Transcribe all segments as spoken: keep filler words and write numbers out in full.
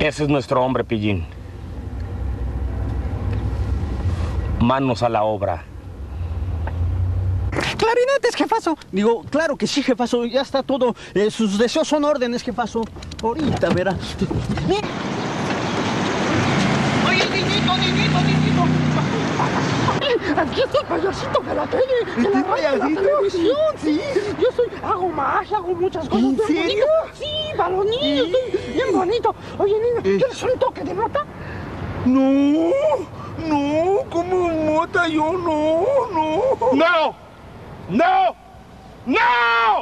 Ese es nuestro hombre, Pillín. Manos a la obra. Clarinetes, jefazo. Digo, claro que sí, jefazo. Ya está todo. Eh, sus deseos son órdenes, jefazo. Ahorita, verá. Oye, niñito, niñito, niñito. Aquí está el payasito de la tele. De la radio, de la televisión, sí. Yo soy, hago magia, hago muchas cosas. ¿En serio? Sí, para los niños. Estoy bien bonito. Oye, niño, ¿quieres un toque de nota? No, no, como mota yo, no, no. ¡No! ¡No! ¡No!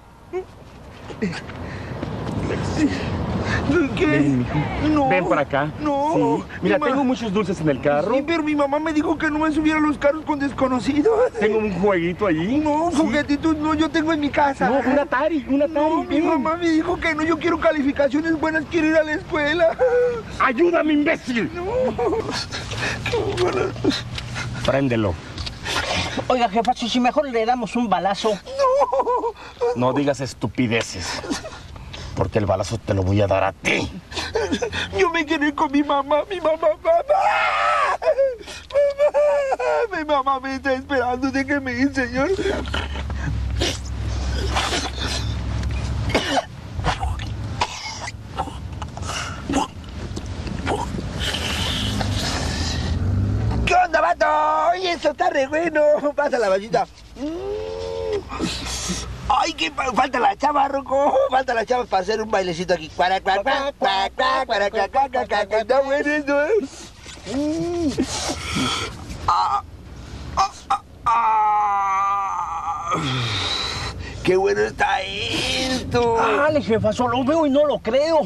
¿Qué? Ven, mijo. No. Ven para acá. No. Sí. Mira, Mi tengo ma- muchos dulces en el carro. Sí, pero mi mamá me dijo que no me subiera a los carros con desconocidos. Tengo un jueguito allí. No, Sí. juguetitos no, yo tengo en mi casa. No, un Atari, un Atari. No, mi ven. mamá me dijo que no, yo quiero calificaciones buenas, quiero ir a la escuela. ¡Ayúdame, imbécil! No. Qué buena. Préndelo. Oiga, jefazo, si mejor le damos un balazo. No. No digas estupideces. Porque el balazo te lo voy a dar a ti. Yo me quedé con mi mamá, mi mamá, mamá. Mamá, mi mamá me está esperando, déjeme ir, señor. ¿Qué onda, vato? Oye, eso está re bueno. Pasa la vallita. Ay, que fa- falta la chava, Rocco. Falta la chava para hacer un bailecito aquí. Cuac, cuac, cuac, cuac, cuac, cuac, cuac, cuac, cuac, cuac. Está bueno eso, ¿eh? Mm. Ah, ah, ah, ah. ¡Qué bueno está esto! Dale, jefazo, lo veo y no lo creo.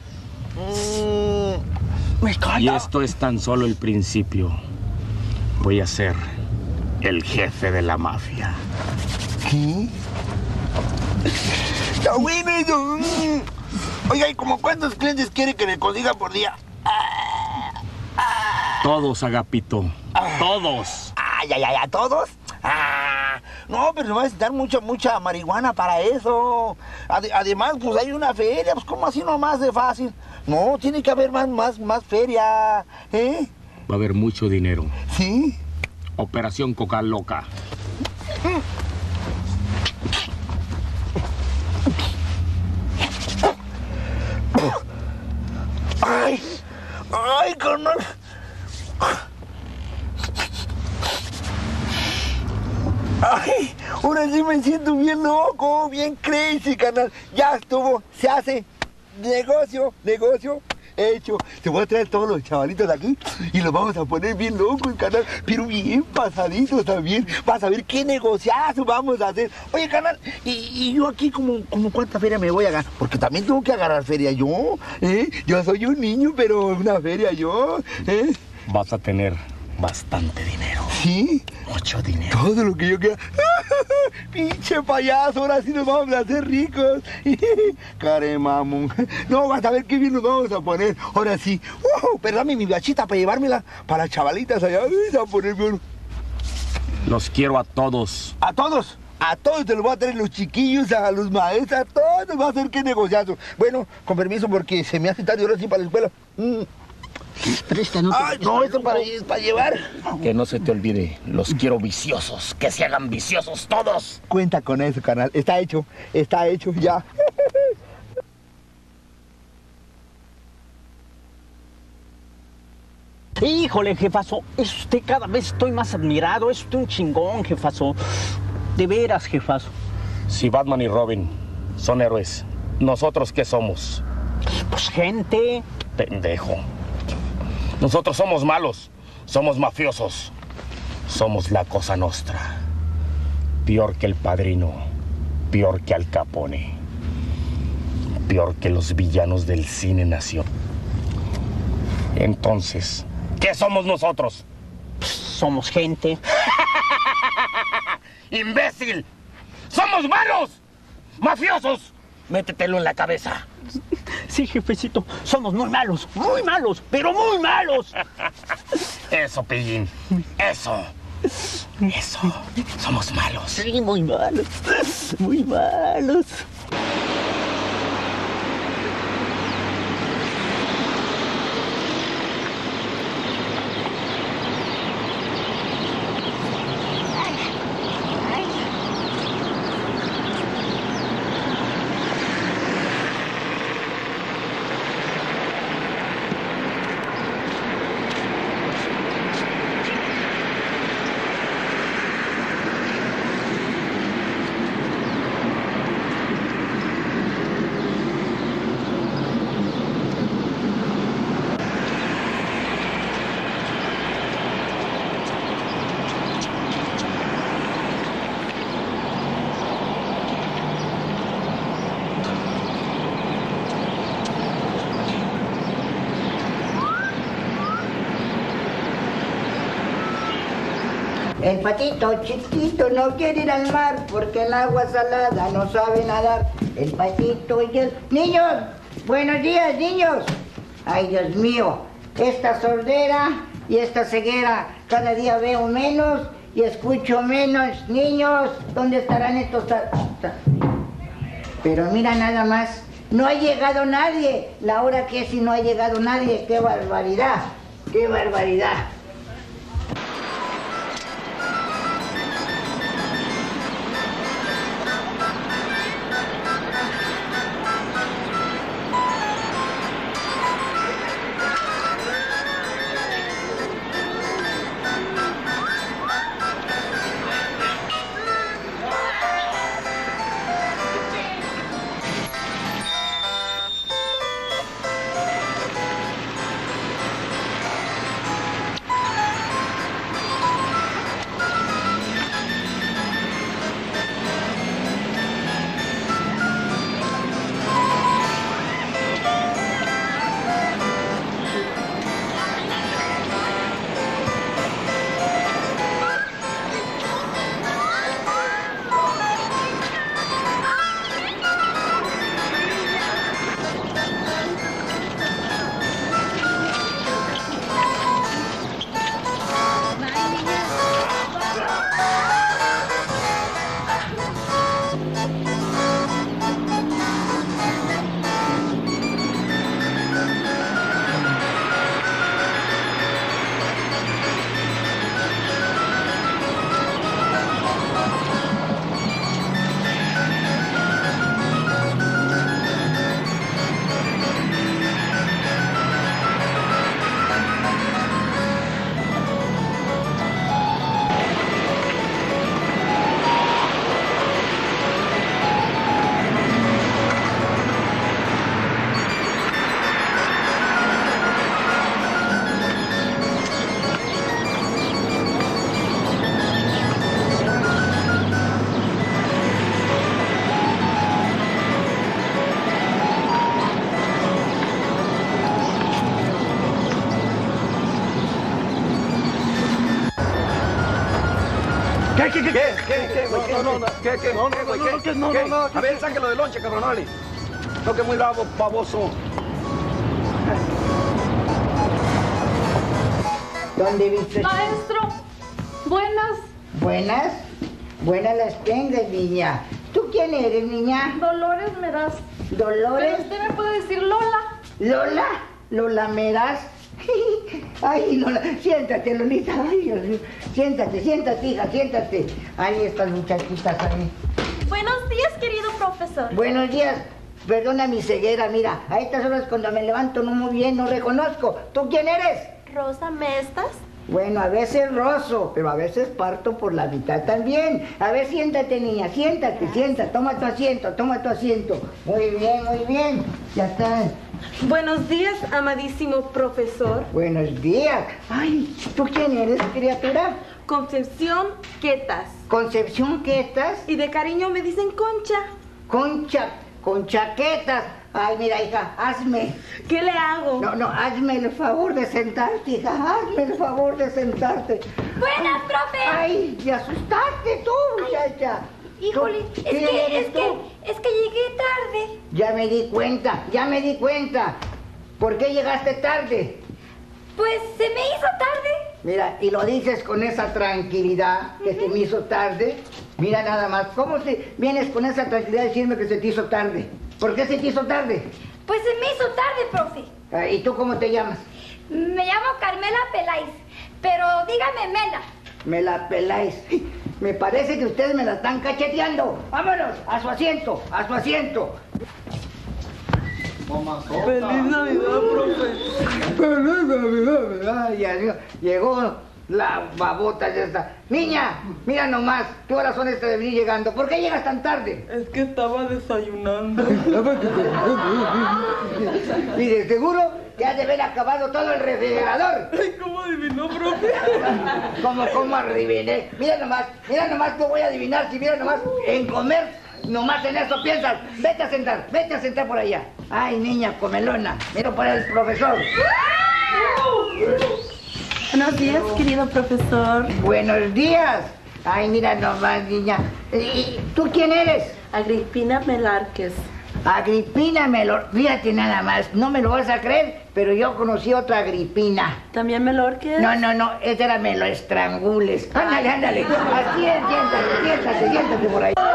Mm. Me Y calla. esto es tan solo el principio. Voy a ser el jefe de la mafia. ¿Qué? Está bueno eso. Mm. Oiga, ¿y como cuántos clientes quiere que le consiga por día? Todos, Agapito. Todos. Ay, ay, ay, ¿a todos? Ah, no, pero se va a necesitar mucha, mucha marihuana para eso. Ade- además, pues hay una feria, pues ¿cómo así nomás de fácil? No, tiene que haber más, más, más feria, ¿eh? Va a haber mucho dinero. ¿Sí? Operación Coca Loca. ¡Ay! ¡Ay, carnal! ¡Ay! Ahora sí me siento bien loco, bien crazy, carnal. Ya estuvo, se hace. Negocio, negocio hecho. Te voy a traer todos los chavalitos de aquí y los vamos a poner bien locos, carnal. Pero bien pasaditos también. Vas a ver qué negociazo vamos a hacer. Oye, carnal, y, y yo aquí como, como cuánta feria me voy a ganar. Porque también tengo que agarrar feria yo, ¿eh? Yo soy un niño, pero una feria yo, ¿eh? Vas a tener bastante dinero. ¿Sí? Mucho dinero. Todo lo que yo quiera. Pinche payaso, ahora sí nos vamos a hacer ricos. Caremamón. No, vas a ver qué bien nos vamos a poner. Ahora sí. Uh, pero dame mi bachita para llevármela para las chavalitas allá. Ay, a poner bien. Los quiero a todos. A todos. A todos te los voy a traer, los chiquillos, a los maestros, a todos va a hacer que negociazo. Bueno, con permiso porque se me hace tarde ahora sí para la escuela. Mm. Presta, no te Ay, no, esto para, para llevar. Que no se te olvide, los quiero viciosos. Que se hagan viciosos todos. Cuenta con eso, carnal. Está hecho, está hecho ya. Híjole, jefazo, es usted cada vez estoy más admirado. Es usted un chingón, jefazo. De veras, jefazo. Si Batman y Robin son héroes, ¿nosotros qué somos? Pues gente. Pendejo. Nosotros somos malos, somos mafiosos. Somos la Cosa Nostra. Peor que el Padrino, peor que Al Capone, peor que los villanos del cine nacional. Entonces, ¿qué somos nosotros? Somos gente. ¡Imbécil! ¡Somos malos! ¡Mafiosos! Métetelo en la cabeza. Sí, jefecito, somos muy malos, muy malos, pero muy malos. Eso, Pillín. Eso. Eso. Somos malos. Sí, muy malos, muy malos. El patito chiquito no quiere ir al mar porque el agua salada no sabe nadar. El patito y el... ¡Niños! ¡Buenos días, niños! ¡Ay, Dios mío! Esta sordera y esta ceguera, cada día veo menos y escucho menos. Niños, ¿dónde estarán estos...? Pero mira nada más, no ha llegado nadie. La hora que es y no ha llegado nadie. ¡Qué barbaridad! ¡Qué barbaridad! ¿Qué, qué, qué? ¿Qué, qué, qué, güey? ¿Qué, no, no, qué, qué? No, no, no, no, ¿qué? No, no, no. A ver, sáquelo de lonche, cabronales. No, que muy bravo, baboso. ¿Dónde viste? Maestro, buenas. ¿Buenas? Buenas las tengas, niña. ¿Tú quién eres, niña? Dolores Meraz. ¿Dolores? Pero usted me puede decir Lola. ¿Lola? ¿Lola Meraz? Ay, Lola, siéntate, Lolita. Ay, Dios mío. Siéntate, siéntate, hija, siéntate. Ay, estas muchachitas ahí. Buenos días, querido profesor. Buenos días. Perdona mi ceguera, mira. A estas horas cuando me levanto no muy bien, no reconozco. ¿Tú quién eres? Rosa Mestas. Bueno, a veces rozo, pero a veces parto por la mitad también. A ver, siéntate, niña, siéntate, siéntate. Toma tu asiento, toma tu asiento. Muy bien, muy bien. Ya está. Buenos días, amadísimo profesor. Buenos días. Ay, ¿tú quién eres, criatura? Concepción Quetas. Concepción Quetas. Y de cariño me dicen Concha. Concha, Conchaquetas. Ay, mira, hija, hazme. ¿Qué le hago? No, no, hazme el favor de sentarte, hija. Hazme el favor de sentarte. Buenas, profe. Ay, me asustaste tú, muchacha. Híjole, es ¿Quién que, eres es tú? que, es que llegué tarde. Ya me di cuenta, ya me di cuenta. ¿Por qué llegaste tarde? Pues se me hizo tarde. Mira, y lo dices con esa tranquilidad que se me hizo tarde. Mira nada más, ¿cómo se vienes con esa tranquilidad a decirme que se te hizo tarde? ¿Por qué se te hizo tarde? Pues se me hizo tarde, profe. Ah, ¿y tú cómo te llamas? Me llamo Carmela Peláez, pero dígame Mela. Me la peláis. Me parece que ustedes me la están cacheteando. Vámonos, a su asiento, a su asiento. ¡Feliz Navidad, profe! ¡Feliz Navidad! Ay, ya llegó, llegó la babota ya está. Niña, mira nomás, ¿qué horas son estas de venir llegando? ¿Por qué llegas tan tarde? Es que estaba desayunando. Y de seguro que has de haber acabado todo el refrigerador. Ay, ¿cómo adivinó, profe? ¿Cómo, cómo adiviné? Mira nomás, mira nomás que voy a adivinar si mira nomás en comer, nomás en eso piensas. Vete a sentar, vete a sentar por allá. Ay, niña comelona, mira para el profesor. Buenos días, querido profesor. Buenos días. Ay, mira nomás, niña. ¿Y tú quién eres? Agripina Melárquez. Agripina Melor... Fíjate nada más, no me lo vas a creer, pero yo conocí otra Agripina. ¿También Melórquez? No, no, no, esa era me lo estrangules. Ándale, ándale. Así es, siéntate, siéntate, siéntate por ahí.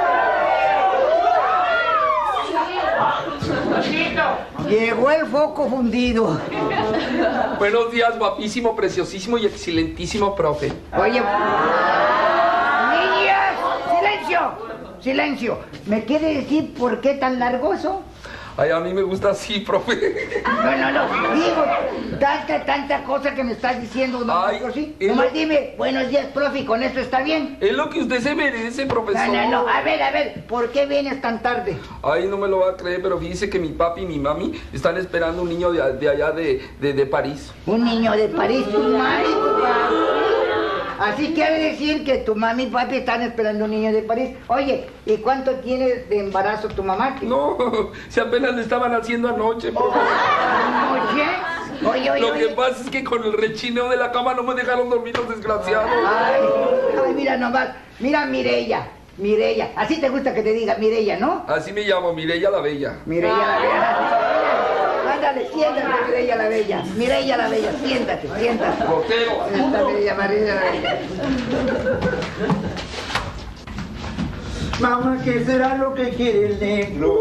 Llegó el foco fundido. Buenos días, guapísimo, preciosísimo y excelentísimo profe. Oye, niñas, silencio. Silencio. ¿Me quiere decir por qué tan largoso? Ay, a mí me gusta así, profe. No, no, no. Digo, tanta, tanta cosa que me estás diciendo. No, Ay, sí. es Nomás lo- dime, buenos días, profe, ¿y con esto está bien? Es lo que usted se merece, profesor. No, no, no. A ver, a ver, ¿por qué vienes tan tarde? Ay, no me lo va a creer, pero fíjese que mi papi y mi mami están esperando un niño de, de allá de, de, de París. Un niño de París, tu mami, tu papi. Así quiere decir que tu mami y papi están esperando un niño de París. Oye, ¿y cuánto tiene de embarazo tu mamá? No, si apenas le estaban haciendo anoche, profe. Oye, oye, oye. Lo que oye. pasa es que con el rechineo de la cama no me dejaron dormir los desgraciados. Ay, ay, mira nomás. Mira, Mireya. Mireya. Así te gusta que te diga Mireya, ¿no? Así me llamo, Mireya la Bella. Mireya la Bella. Ándale, siéntate, Mireya la Bella. Mireya la Bella, siéntate, siéntate. Grosero. Siéntate, Mireya, Mireya la Bella. Mamá, ¿qué será lo que quiere el negro?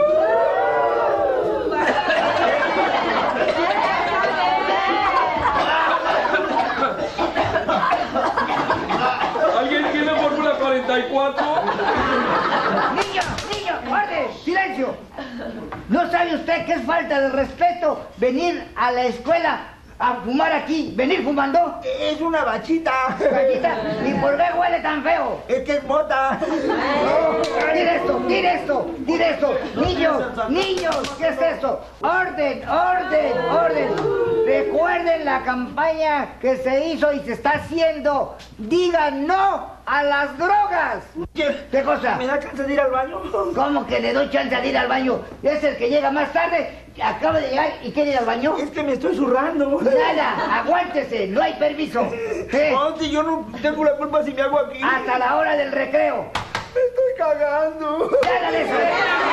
¿Alguien tiene fórmula cuarenta y cuatro? Niño, niño, orden, silencio. ¿No sabe usted que es falta de respeto venir a la escuela a fumar aquí? ¿Venir fumando? Es una bachita. Gallita, ¿y por qué huele tan feo? Es que es mota. Tira esto, tira esto, tira esto. Niños, niños, ¿qué es esto? Orden, orden, orden. Recuerden la campaña que se hizo y se está haciendo. Digan no a las drogas. ¿Qué? ¿Qué cosa? ¿Me da chance de ir al baño? ¿Cómo que le doy chance de ir al baño? Es el que llega más tarde, acaba de llegar y quiere ir al baño. Es que me estoy zurrando. Nada, aguántese, no hay permiso. ¿Eh? No, si yo no tengo la culpa si me hago aquí. Hasta la hora del recreo. Me estoy cagando. Ya, dale eso.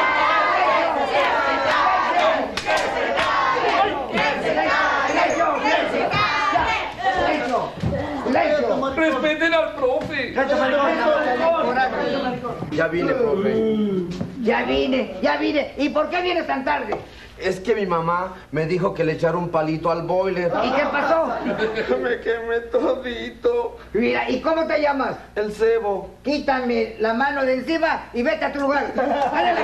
Respeten al profe. Ya vine, profe. Ya vine, ya vine. ¿Y por qué vienes tan tarde? Es que mi mamá me dijo que le echara un palito al boiler. ¿Y qué pasó? Me quemé todito. Mira, ¿y cómo te llamas? El cebo. Quítame la mano de encima y vete a tu lugar. ¡Ándale!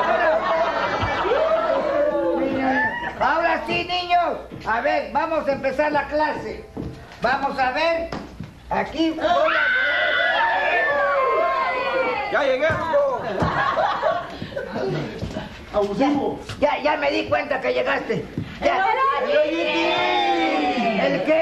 Mira, ahora sí, niños. A ver, vamos a empezar la clase. Vamos a ver. Aquí voy a... ¡Ya llegué, Hugo! Abusivo. Ya, ya me di cuenta que llegaste. Ya. ¿El qué?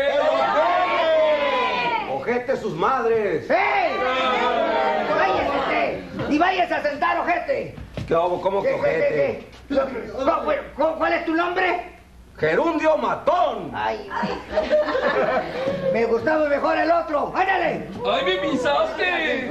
¡Ojete sus madres! ¡Ey! ¡Váyase! ¡Y váyase a sentar, ojete! ¿Qué hago? ¿Cómo que ¿Qué, qué, qué, ojete? qué? ¿Cuál, cuál- cuál es tu nombre? ¡Gerundio Matón! Ay, ay. Me gustaba mejor el otro. ¡Ándale! ¡Ay, me pisaste!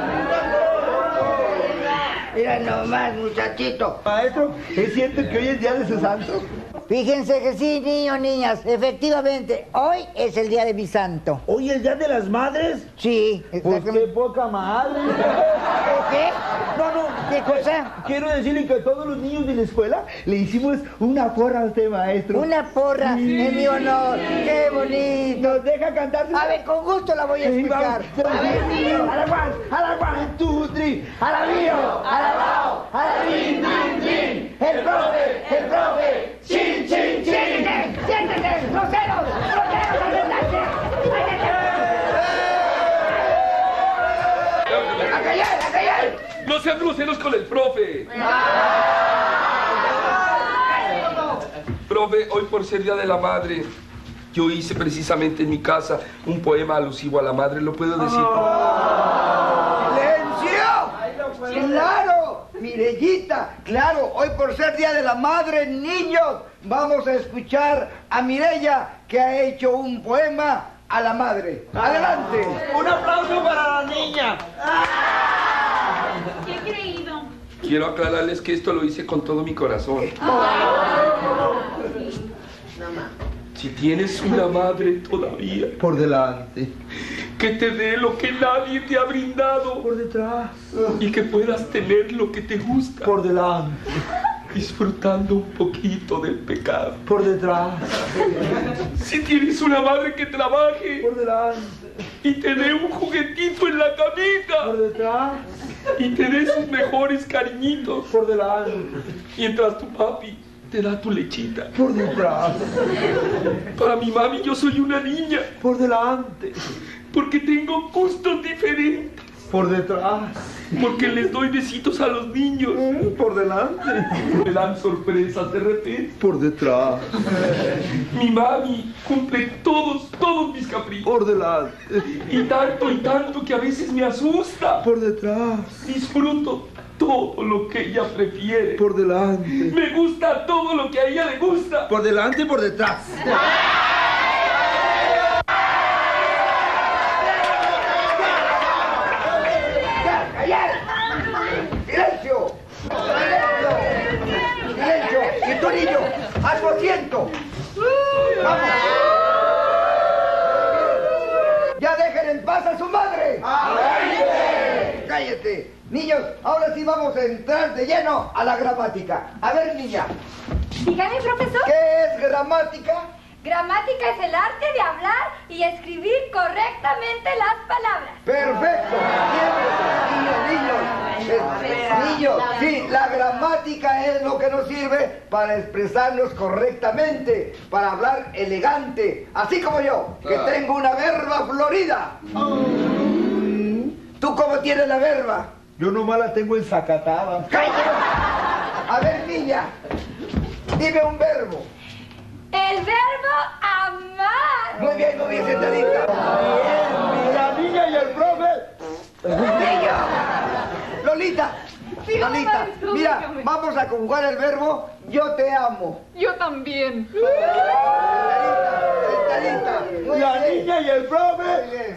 Mira nomás, muchachito. Maestro, ¿es cierto que hoy es día de su santo? Fíjense que sí, niños, niñas. Efectivamente, hoy es el día de mi santo. ¿Hoy es día de las madres? Sí. Pues qué exactamente. poca madre. ¿Qué? No, no. ¿Qué cosa? Quiero decirle que a todos los niños de la escuela le hicimos una porra a usted, maestro. Una porra en mi honor. ¡Qué bonito! ¿Nos deja cantar? A ver, con gusto la voy a Sí, escuchar. vamos. A ver, niños. A la one, a la one, two, three. A la mío, a la bao, a la rin, rin, rin. El profe, el profe. Chin, chin, chin. Siéntate, siéntate, groseros, groseros, a sentarse. A callar, a callar. No sean groseros con el profe. Profe, hoy por ser Día de la Madre, yo hice precisamente en mi casa un poema alusivo a la madre. ¿Lo puedo decir? ¡Silencio! ¡Claro! Mirellita, claro, hoy por ser Día de la Madre, niños, vamos a escuchar a Mireya que ha hecho un poema a la madre. ¡Adelante! Un aplauso para la niña. ¡Qué creído! Quiero aclararles que esto lo hice con todo mi corazón. Si tienes una madre todavía, Por delante. que te dé lo que nadie te ha brindado Por detrás. y que puedas tener lo que te gusta, Por delante. disfrutando un poquito del pecado. Por detrás. Si tienes una madre que trabaje Por delante. y te dé un juguetito en la camita detrás. y te dé sus mejores cariñitos, Por delante. mientras tu papi te da tu lechita. Por detrás. Para mi mami yo soy una niña, Por delante. porque tengo gustos diferentes, Por detrás. porque les doy besitos a los niños, Por delante. me dan sorpresas de repente. Por detrás. Mi mami cumple todos, todos mis caprichos. Por delante. Y tanto y tanto que a veces me asusta. Por detrás. Disfruto todo lo que ella prefiere. Por delante. Me gusta todo lo que a ella le gusta. Por delante y por detrás. ¡Callar! ¡Silencio! ¡Silencio! ¡Silencio! ¡Y tú, niño! ¡Hazlo asiento! ¡Vamos! ¡Ya dejen en paz a su madre! ¡Cállate! ¡Cállate! Niños, ahora sí vamos a entrar de lleno a la gramática. A ver, niña, Dígame, profesor. ¿qué es gramática? Gramática es el arte de hablar y escribir correctamente las palabras. Perfecto. Niños, niños, niños, niños, sí, la gramática es lo que nos sirve para expresarnos correctamente, para hablar elegante, así como yo, que tengo una verba florida. ¿Tú cómo tienes la verba? Yo nomás la tengo ensacatada. ¡Cállate! A ver, niña, dime un verbo. El verbo amar. Muy bien, muy bien, sentadita. La niña y el profe. Niña. Lolita. Dígame, Lolita, maestro, mira, dígame. vamos a conjugar el verbo yo te amo. Yo también. Sentadita, sentadita. Muy La bien. Niña y el profe. Muy bien.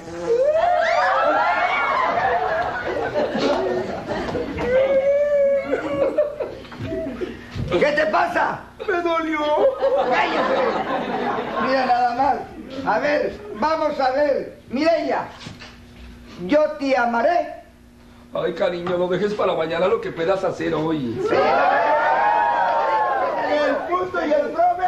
¿Qué te pasa? Me dolió. Cállate. Mira nada más. A ver, vamos a ver. Mireya, yo te amaré. Ay, cariño, no dejes para mañana lo que puedas hacer hoy. Sí. El punto y el profe.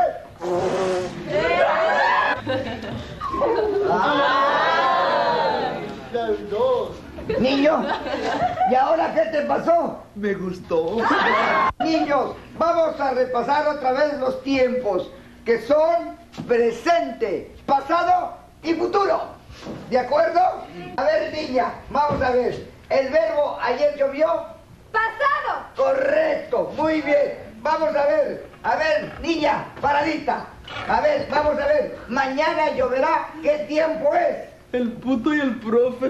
Niño, ¿y ahora qué te pasó? Me gustó. Niños, vamos a repasar otra vez los tiempos, que son presente, pasado y futuro. ¿De acuerdo? A ver, niña, vamos a ver. El verbo ayer llovió. Pasado. Correcto, muy bien. Vamos a ver, a ver, niña, paradita. A ver, vamos a ver. Mañana lloverá. ¿Qué tiempo es? El puto y el profe.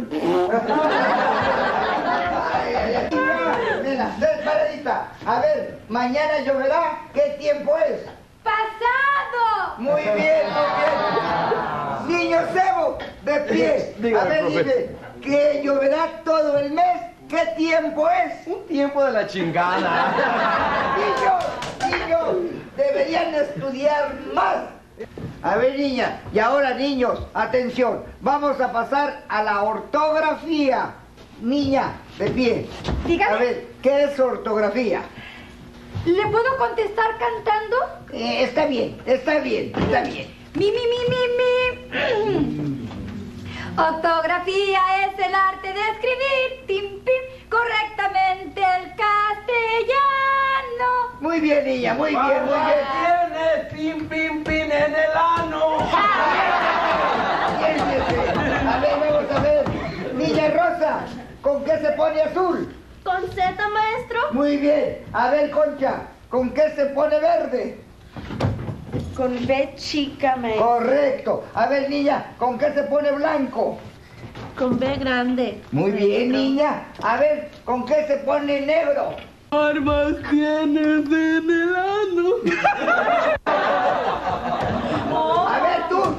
Ay, ay, ay. Mira, ven, paradita. A ver, mañana lloverá. ¿Qué tiempo es? Pasado. Muy bien, muy bien. Niño Cebo, de pie. Dígame, A ver, profe. dime, que lloverá todo el mes. ¿Qué tiempo es? Un tiempo de la chingada. Niños, niños, deberían estudiar más. A ver, niña, y ahora, niños, atención, vamos a pasar a la ortografía. Niña, de pie. Dígame. A ver, ¿qué es ortografía? ¿Le puedo contestar cantando? Eh, está bien, está bien, está bien. Mi, mi, mi, mi, mi. Ortografía es el arte de escribir, tim, pim, correctamente el castellano. Muy bien, niña, muy bien, muy bien. Tiene pin, pin, pin en el ano. Siéntese. A ver, vamos a ver. Niña Rosa, ¿con qué se pone azul? ¿Con Z, maestro? Muy bien. A ver, Concha, ¿con qué se pone verde? Con B chica, maestro. Correcto. A ver, niña, ¿con qué se pone blanco? Con B grande. Muy bien, niña. A ver, ¿con qué se pone negro? Armas tienes en el ano. A ver, tú,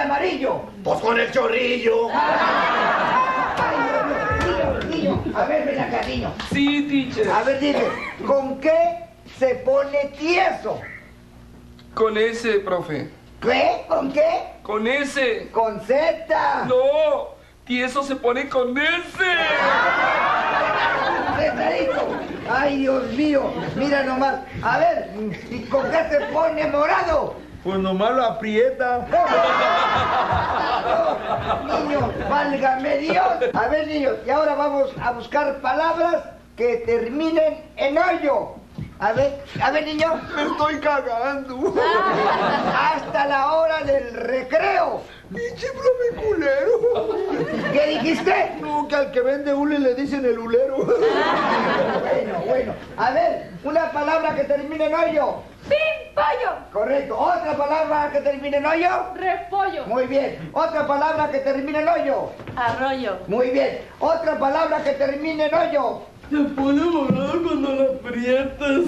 amarillo? Pues con el chorrillo. Ay, Dios mío, niño, niño. A ver, ven acá, niño. Sí, teacher. A ver, dime, ¿con qué se pone tieso? Con ese, profe. ¿Qué? ¿Con qué? Con ese. Con Z. No, tieso se pone con ese. Cesarito. Ay, Dios mío, mira nomás. A ver, ¿y con qué se pone morado? Pues nomás lo aprieta. Niños, válgame Dios. A ver, niños, y ahora vamos a buscar palabras que terminen en hoyo. A ver, a ver, niño. Me estoy cagando. Hasta la hora del recreo. Pinche profe culero. ¿Qué dijiste? No, que al que vende hule le dicen el hulero. Bueno, bueno. A ver, una palabra que termine en hoyo. ¡Pimpollo! Correcto. Otra palabra que termine en hoyo. Repollo. Muy bien. Otra palabra que termine en hoyo. Arroyo. Muy bien. Otra palabra que termine en hoyo. Se puede volar cuando la aprietas.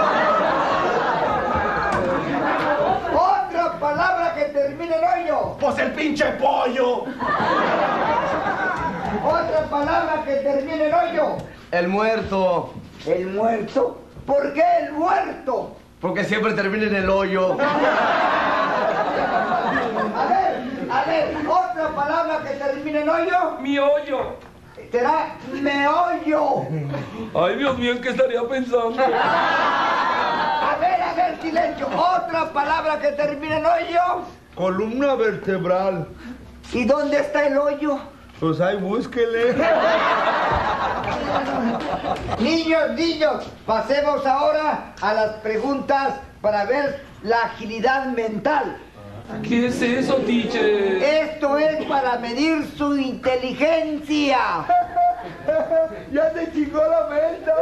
Otra palabra que termine en hoyo. Pues el pinche pollo. Otra palabra que termine en hoyo. El muerto. ¿El muerto? ¿Por qué el muerto? Porque siempre termina en el hoyo. A ver, a ver, otra palabra que termine en hoyo. Mi hoyo. Será meollo. Ay, Dios mío, ¿en qué estaría pensando? A ver, a ver, silencio. Otra palabra que termine en hoyo. Columna vertebral. ¿Y dónde está el hoyo? Pues ahí búsquele. Niños, niños, pasemos ahora a las preguntas para ver la agilidad mental. ¿Qué es eso, teacher? Esto es para medir su inteligencia. Ya te chingó la menta.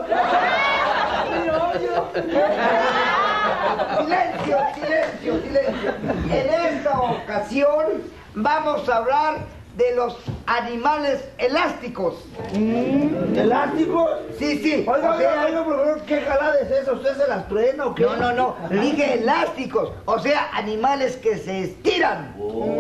Silencio, silencio, silencio. En esta ocasión vamos a hablar de los animales elásticos. ¿Elásticos? Sí, sí. Oiga, o sea, oiga, oiga, por favor, ¿qué jalada es eso? ¿Usted se las truena o qué? no, no, no. Dije elásticos. O sea, animales que se estiran.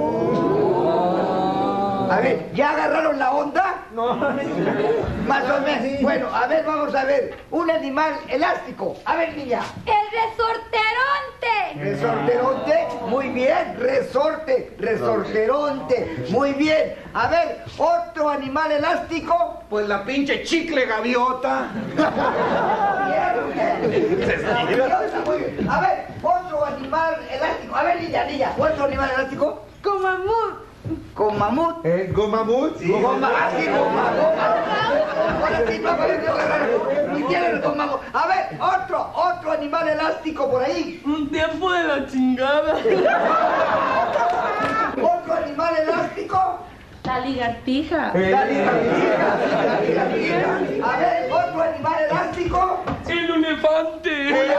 A ver, ¿ya agarraron la onda? No. Más o menos. Bueno, a ver, vamos a ver. Un animal elástico. A ver, niña. ¡El resorteronte! Resorteronte. Muy bien. Resorte. Resorteronte. Muy bien. A ver, otro animal elástico. Pues la pinche chicle gaviota. Bien, bien. Gaviota, muy bien. A ver, otro animal elástico. A ver, niña, niña. ¿Otro animal elástico? Con mamut. Con mamut. ¿El gomamut? Sí. Con mamut. Así, con mamut. Ahora sí, no apareció agarrar. Ni tienen con mamut. A ver, otro, otro animal elástico por ahí. Un tiempo de la chingada. Otro animal elástico. La ligatija. La ligatija, la ligatija. A ver, otro animal elástico. ¡El elefante!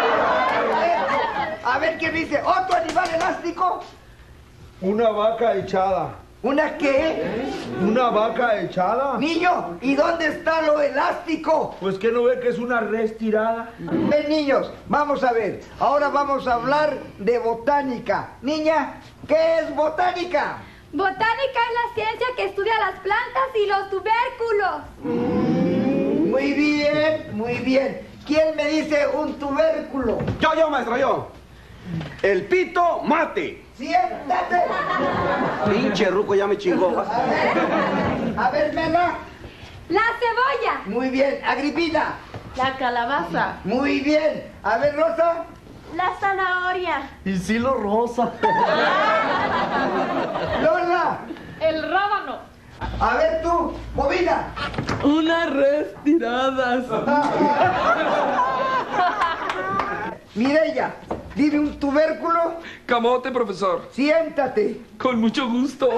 A ver, ¿qué dice? Otro animal elástico. Una vaca echada. ¿Una qué? ¿Una vaca echada? Niño, ¿y dónde está lo elástico? Pues que no ve que es una res tirada. Ven, niños, vamos a ver. Ahora vamos a hablar de botánica. Niña, ¿qué es botánica? Botánica es la ciencia que estudia las plantas y los tubérculos. Muy bien, muy bien. ¿Quién me dice un tubérculo? Yo, yo, maestro, yo. El pito mate. Siéntate. Pinche ruco ya me chingó. A ver, a ver, Mela. La cebolla. Muy bien. Agripina. La calabaza. Muy bien. A ver, Rosa. La zanahoria. Y sí lo rosa. Lola. El rábano. A ver tú, Bobina. Unas res tiradas. Mireya, dime un tubérculo. Camote, profesor. Siéntate. Con mucho gusto.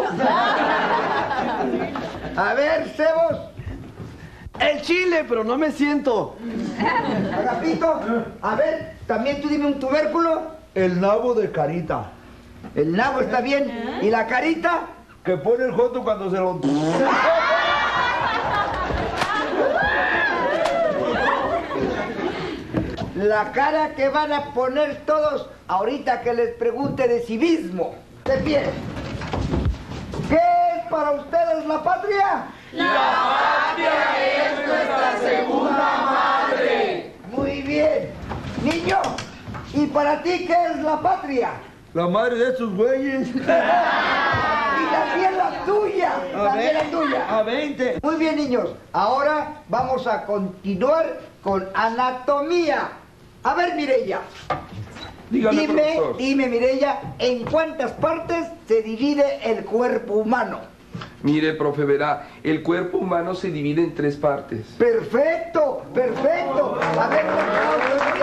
A ver, Cebos. El chile, pero no me siento. Agapito, a ver, también tú dime un tubérculo. El nabo de carita. El nabo está bien. ¿Y la carita? Que pone el joto cuando se lo... La cara que van a poner todos ahorita que les pregunte de civismo. De pie. ¿Qué es para ustedes la patria? La patria es nuestra segunda madre. Muy bien. Niño, ¿y para ti qué es la patria? La madre de estos güeyes. Y también la tuya. También la tuya. A veinte. Muy bien, niños. Ahora vamos a continuar con anatomía. A ver, Mireya. Dígame, Dime, profesor. dime, Mireya, ¿en cuántas partes se divide el cuerpo humano? Mire, profe, verá, el cuerpo humano se divide en tres partes. Perfecto, perfecto. A ver, por favor,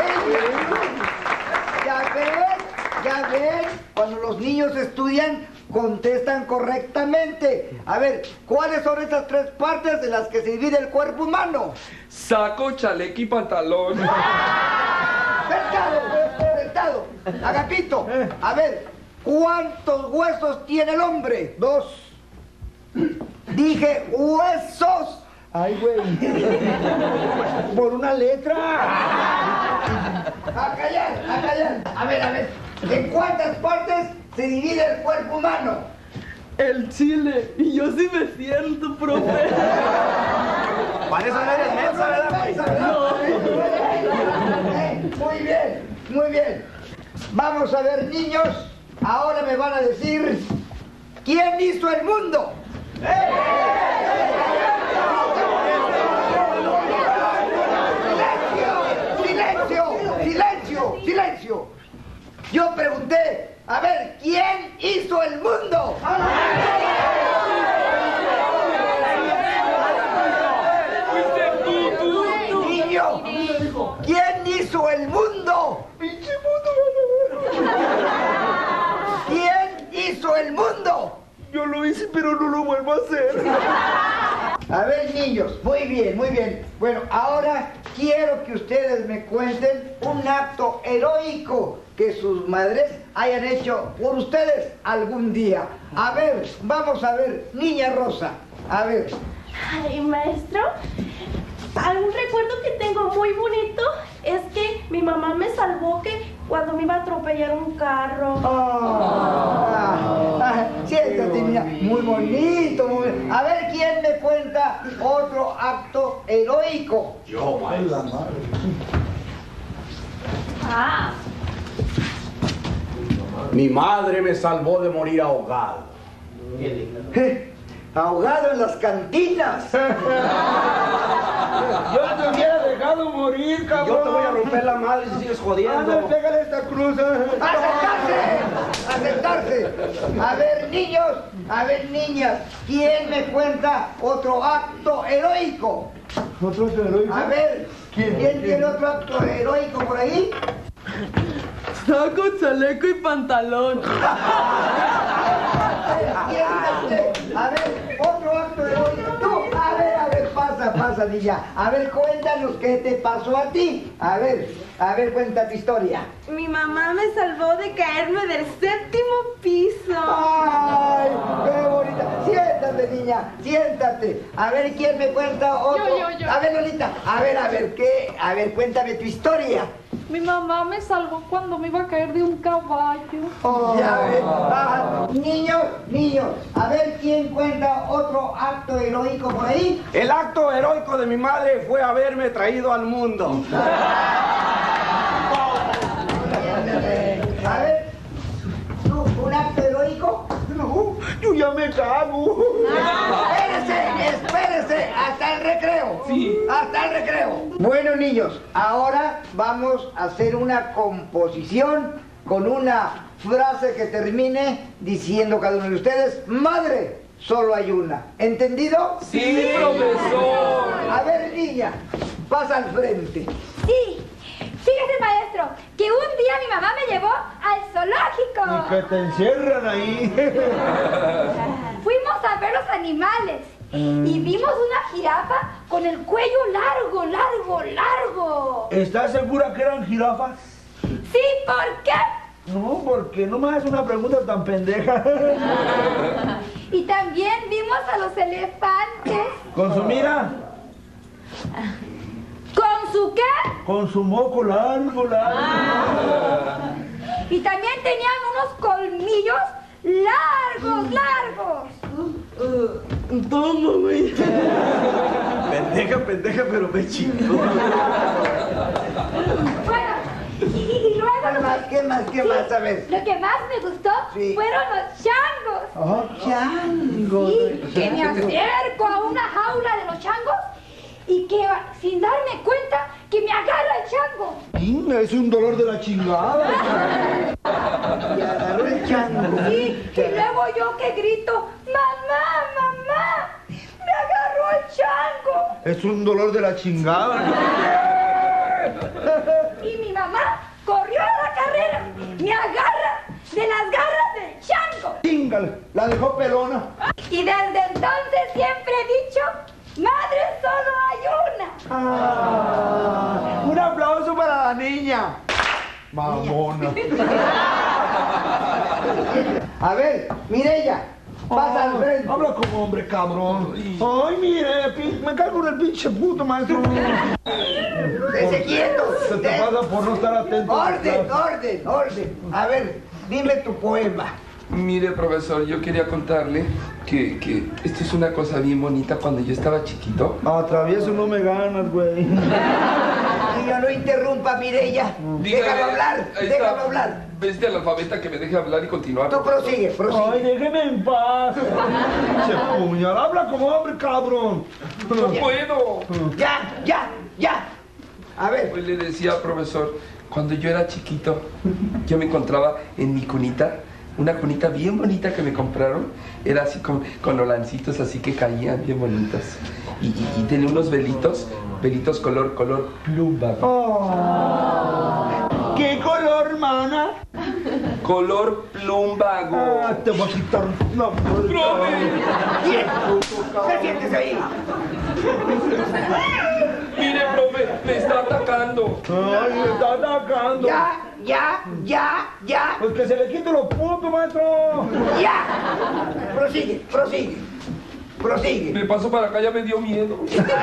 ya ven, ya ven, cuando los niños estudian, contestan correctamente. A ver, ¿cuáles son estas tres partes de las que se divide el cuerpo humano? Saco, chaleco y pantalón. Sentado, sentado. Agapito, a ver, ¿cuántos huesos tiene el hombre? Dos. Dije huesos. Ay, güey. Por una letra. A callar, a callar. A ver, a ver. ¿En cuántas partes se divide el cuerpo humano? El chile. Y yo sí me siento, profe. Para eso no eres mensa, ¿verdad, güey? Muy bien, muy bien. Vamos a ver, niños. Ahora me van a decir ¿quién hizo el mundo? ¡Silencio! ¡Silencio! ¡Silencio! Yo pregunté, a ver, ¿quién hizo el mundo? Niño, ¿quién hizo el mundo? ¡Pinche mundo! ¿Quién hizo el mundo? Yo lo hice, pero no lo vuelvo a hacer. A ver, niños, muy bien, muy bien. Bueno, ahora quiero que ustedes me cuenten un acto heroico que sus madres hayan hecho por ustedes algún día. A ver, vamos a ver, niña Rosa, a ver. Ay, maestro, algún recuerdo que tengo muy bonito es que mi mamá me salvó que cuando me iba a atropellar un carro. Oh, ah, ah, siéntate, niña, muy bonito, muy bonito. A ver, ¿quién me cuenta otro acto heroico? Yo, maestra. Ah, Mi madre me salvó de morir ahogado. Eh, ahogado en las cantinas. Yo te hubiera dejado morir, cabrón. Yo te voy a romper la madre si sigues Ah, jodiendo. no, pégale esta cruz. ¡A sentarse! ¡A sentarse! A ver, niños, a ver, niñas, ¿quién me cuenta otro acto heroico? ¿Otro heroico? A ver, ¿quién, ¿quién tiene otro acto heroico por ahí? saco, chaleco y pantalón. Siéntate. A ver, otro acto heroico. Tú, a ver, a ver, pasa, pasa, niña. A ver, cuéntanos qué te pasó a ti. A ver, a ver, cuenta tu historia. Mi mamá me salvó de caerme del séptimo piso. ¡Ay, qué bonita! Siéntate, niña, siéntate. A ver, ¿quién me cuenta otro? Yo, yo, yo. A ver, Lolita, a ver, a ver, ¿qué? A ver, cuéntame tu historia. Mi mamá me salvó cuando me iba a caer de un caballo. Oh, ya ves. Ah, niños, niños, a ver, ¿quién cuenta otro acto heroico por ahí? El acto heroico de mi madre fue haberme traído al mundo. A ver, ¿tú, un acto heroico? No, yo ya me cago. Espérese, espérese, hasta el recreo. Sí. Hasta el recreo. Bueno, niños, ahora vamos a hacer una composición con una frase que termine diciendo cada uno de ustedes, madre, solo hay una. ¿Entendido? Sí, profesor. A ver, niña, pasa al frente. Sí, fíjese, maestro, que un día mi mamá me llevó al zoológico. Y que te encierran ahí. Fuimos a ver los animales y vimos una jirafa con el cuello largo, largo, largo. ¿Estás segura que eran jirafas? Sí, ¿por qué? No, porque no me hagas una pregunta tan pendeja. Y también vimos a los elefantes. Con su mira, ¿Con su qué? con su moco largo, largo. Y también tenían unos colmillos largos, largos. Uh, toma, güey. Pendeja, pendeja, pero me chingó. Bueno, y, y luego... ¿Qué más, qué más, qué sí, más? A ver. Lo que más me gustó Sí. fueron los changos. Oh, chango. Sí, que me acerco a una jaula de los changos y que sin darme cuenta que me agarra el chango. Chinga, es un dolor de la chingada. Y agarró el chango. Sí, y luego yo que grito, mamá, mamá, me agarró el chango. Es un dolor de la chingada. Y mi mamá corrió a la carrera, me agarra de las garras del chango. Chingale, la dejó pelona. Y desde entonces siempre he dicho, madre solo hay una. Ah, un aplauso para la niña. Mamona. A ver, Mireya, pasa al frente. Habla como hombre, cabrón. Ay, mire, pi- me cargo del pinche puto, maestro. Dese quieto. Se te Des- pasa por no estar atento. Orden, orden, orden. A ver, dime tu poema. Mire, profesor, yo quería contarle que, que esto es una cosa bien bonita. Cuando yo estaba chiquito, Atravieso no me ganas, güey. Niño, no interrumpa, Mireya. Déjame hablar, ahí déjame está. hablar. Veste al alfabeta que me deje hablar y continuar. Tú prosigue, Ay, prosigue. déjeme en paz. Se puñal, habla como hombre, cabrón. ¡No puedo! Ya, ya, ya. A ver. Pues le decía, profesor, cuando yo era chiquito, yo me encontraba en mi cunita, una cunita bien bonita que me compraron. Era así con, con los lancitos así que caían bien bonitos. Y, y, y tenía unos velitos, velitos color, color plumba. Oh. ¿Qué color, mana? Color plumbago. Ah, te voy a quitar la puerta. ¡Profe! ¿Quién? ¿Qué sientes ahí? Mire, profe, me está atacando. Ay, me está atacando. Ya, ya, ya, ya. Pues que se le quite los putos, maestro. Ya. Prosigue, prosigue. Prosigue. Me paso para acá, ya me dio miedo.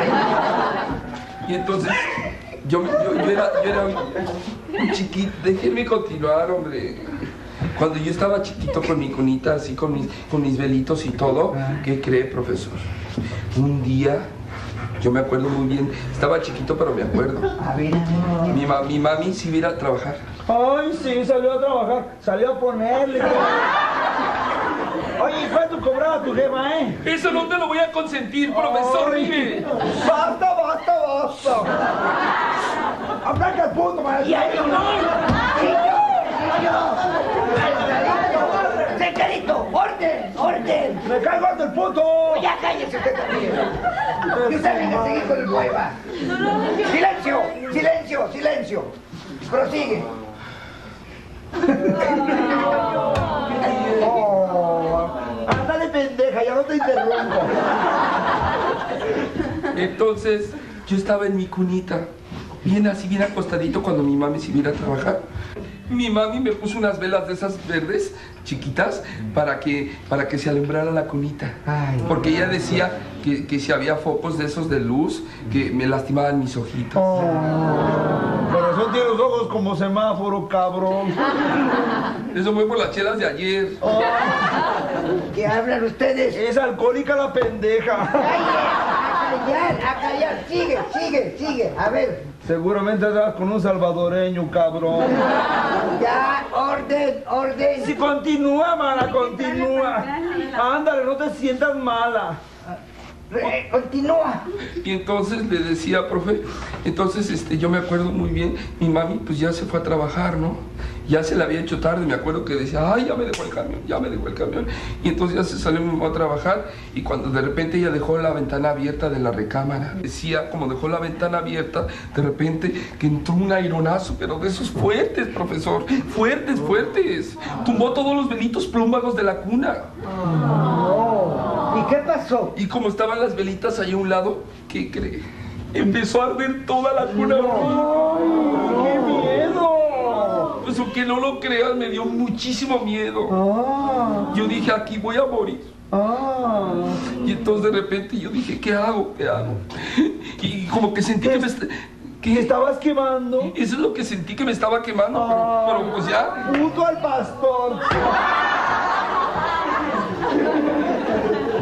Y entonces, yo, me- yo, yo era, yo era un, un chiquito. Déjenme continuar, hombre. Cuando yo estaba chiquito con mi cunita, así con mis, con mis velitos y todo, ¿qué cree, profesor? Un día, yo me acuerdo muy bien, estaba chiquito, pero me acuerdo. A ver, Mi, ma- mi mami sí iba a trabajar. Ay, sí, salió a trabajar. Salió a ponerle. Oye, ¿cuánto cobraba tu jefa, eh? Eso no te lo voy a consentir, profesor, Ay, mire. Basta, basta, basta. Aplaca el punto, maestro. ya, niño. Niño. Secretito, orden, orden. ¡Me caigo del puto! Ya cállese usted también. Y usted venga a seguir con el poema. Silencio, silencio, silencio. Prosigue. Oh, ándale, pendeja, ya no te interrumpo. Entonces, yo estaba en mi cunita, bien así, bien acostadito cuando mi mami se iba a trabajar. Mi mami me puso unas velas de esas verdes, chiquitas, para que, para que se alumbrara la cunita. Porque ella decía que, que si había focos de esos de luz, que me lastimaban mis ojitos. Oh, corazón tiene los ojos como semáforo, cabrón. Eso fue por las chelas de ayer. Oh, ¿Qué hablan ustedes? es alcohólica la pendeja. A callar, a callar. Sigue, sigue, sigue. A ver. Seguramente andas con un salvadoreño, cabrón. Ya, orden, orden. Si continúa, mana, continúa. Ándale, no te sientas mala. Eh, Continúa. Y entonces le decía, profe, entonces este, yo me acuerdo muy bien, mi mami pues ya se fue a trabajar, ¿no? Ya se la había hecho tarde, me acuerdo que decía, ay, ya me dejó el camión, ya me dejó el camión. Y entonces ya se salió mi mamá a trabajar y cuando de repente ella dejó la ventana abierta de la recámara, decía, como dejó la ventana abierta, de repente que entró un aironazo, pero de esos fuertes, profesor, fuertes, fuertes. Tumbó todos los velitos plúmbagos de la cuna. ¿Y qué pasó? Y como estaban las velitas ahí a un lado, ¿qué cree? Empezó a arder toda la cuna. ¡Qué miedo! Pues aunque no lo creas, me dio muchísimo miedo. Ah, Yo dije, aquí voy a morir. ah. Y entonces de repente yo dije, ¿qué hago? ¿Qué hago? Y como que sentí que me... est- ¿Te que estabas quemando? Eso es lo que sentí, que me estaba quemando, pero, pero pues ya. Puto al pastor.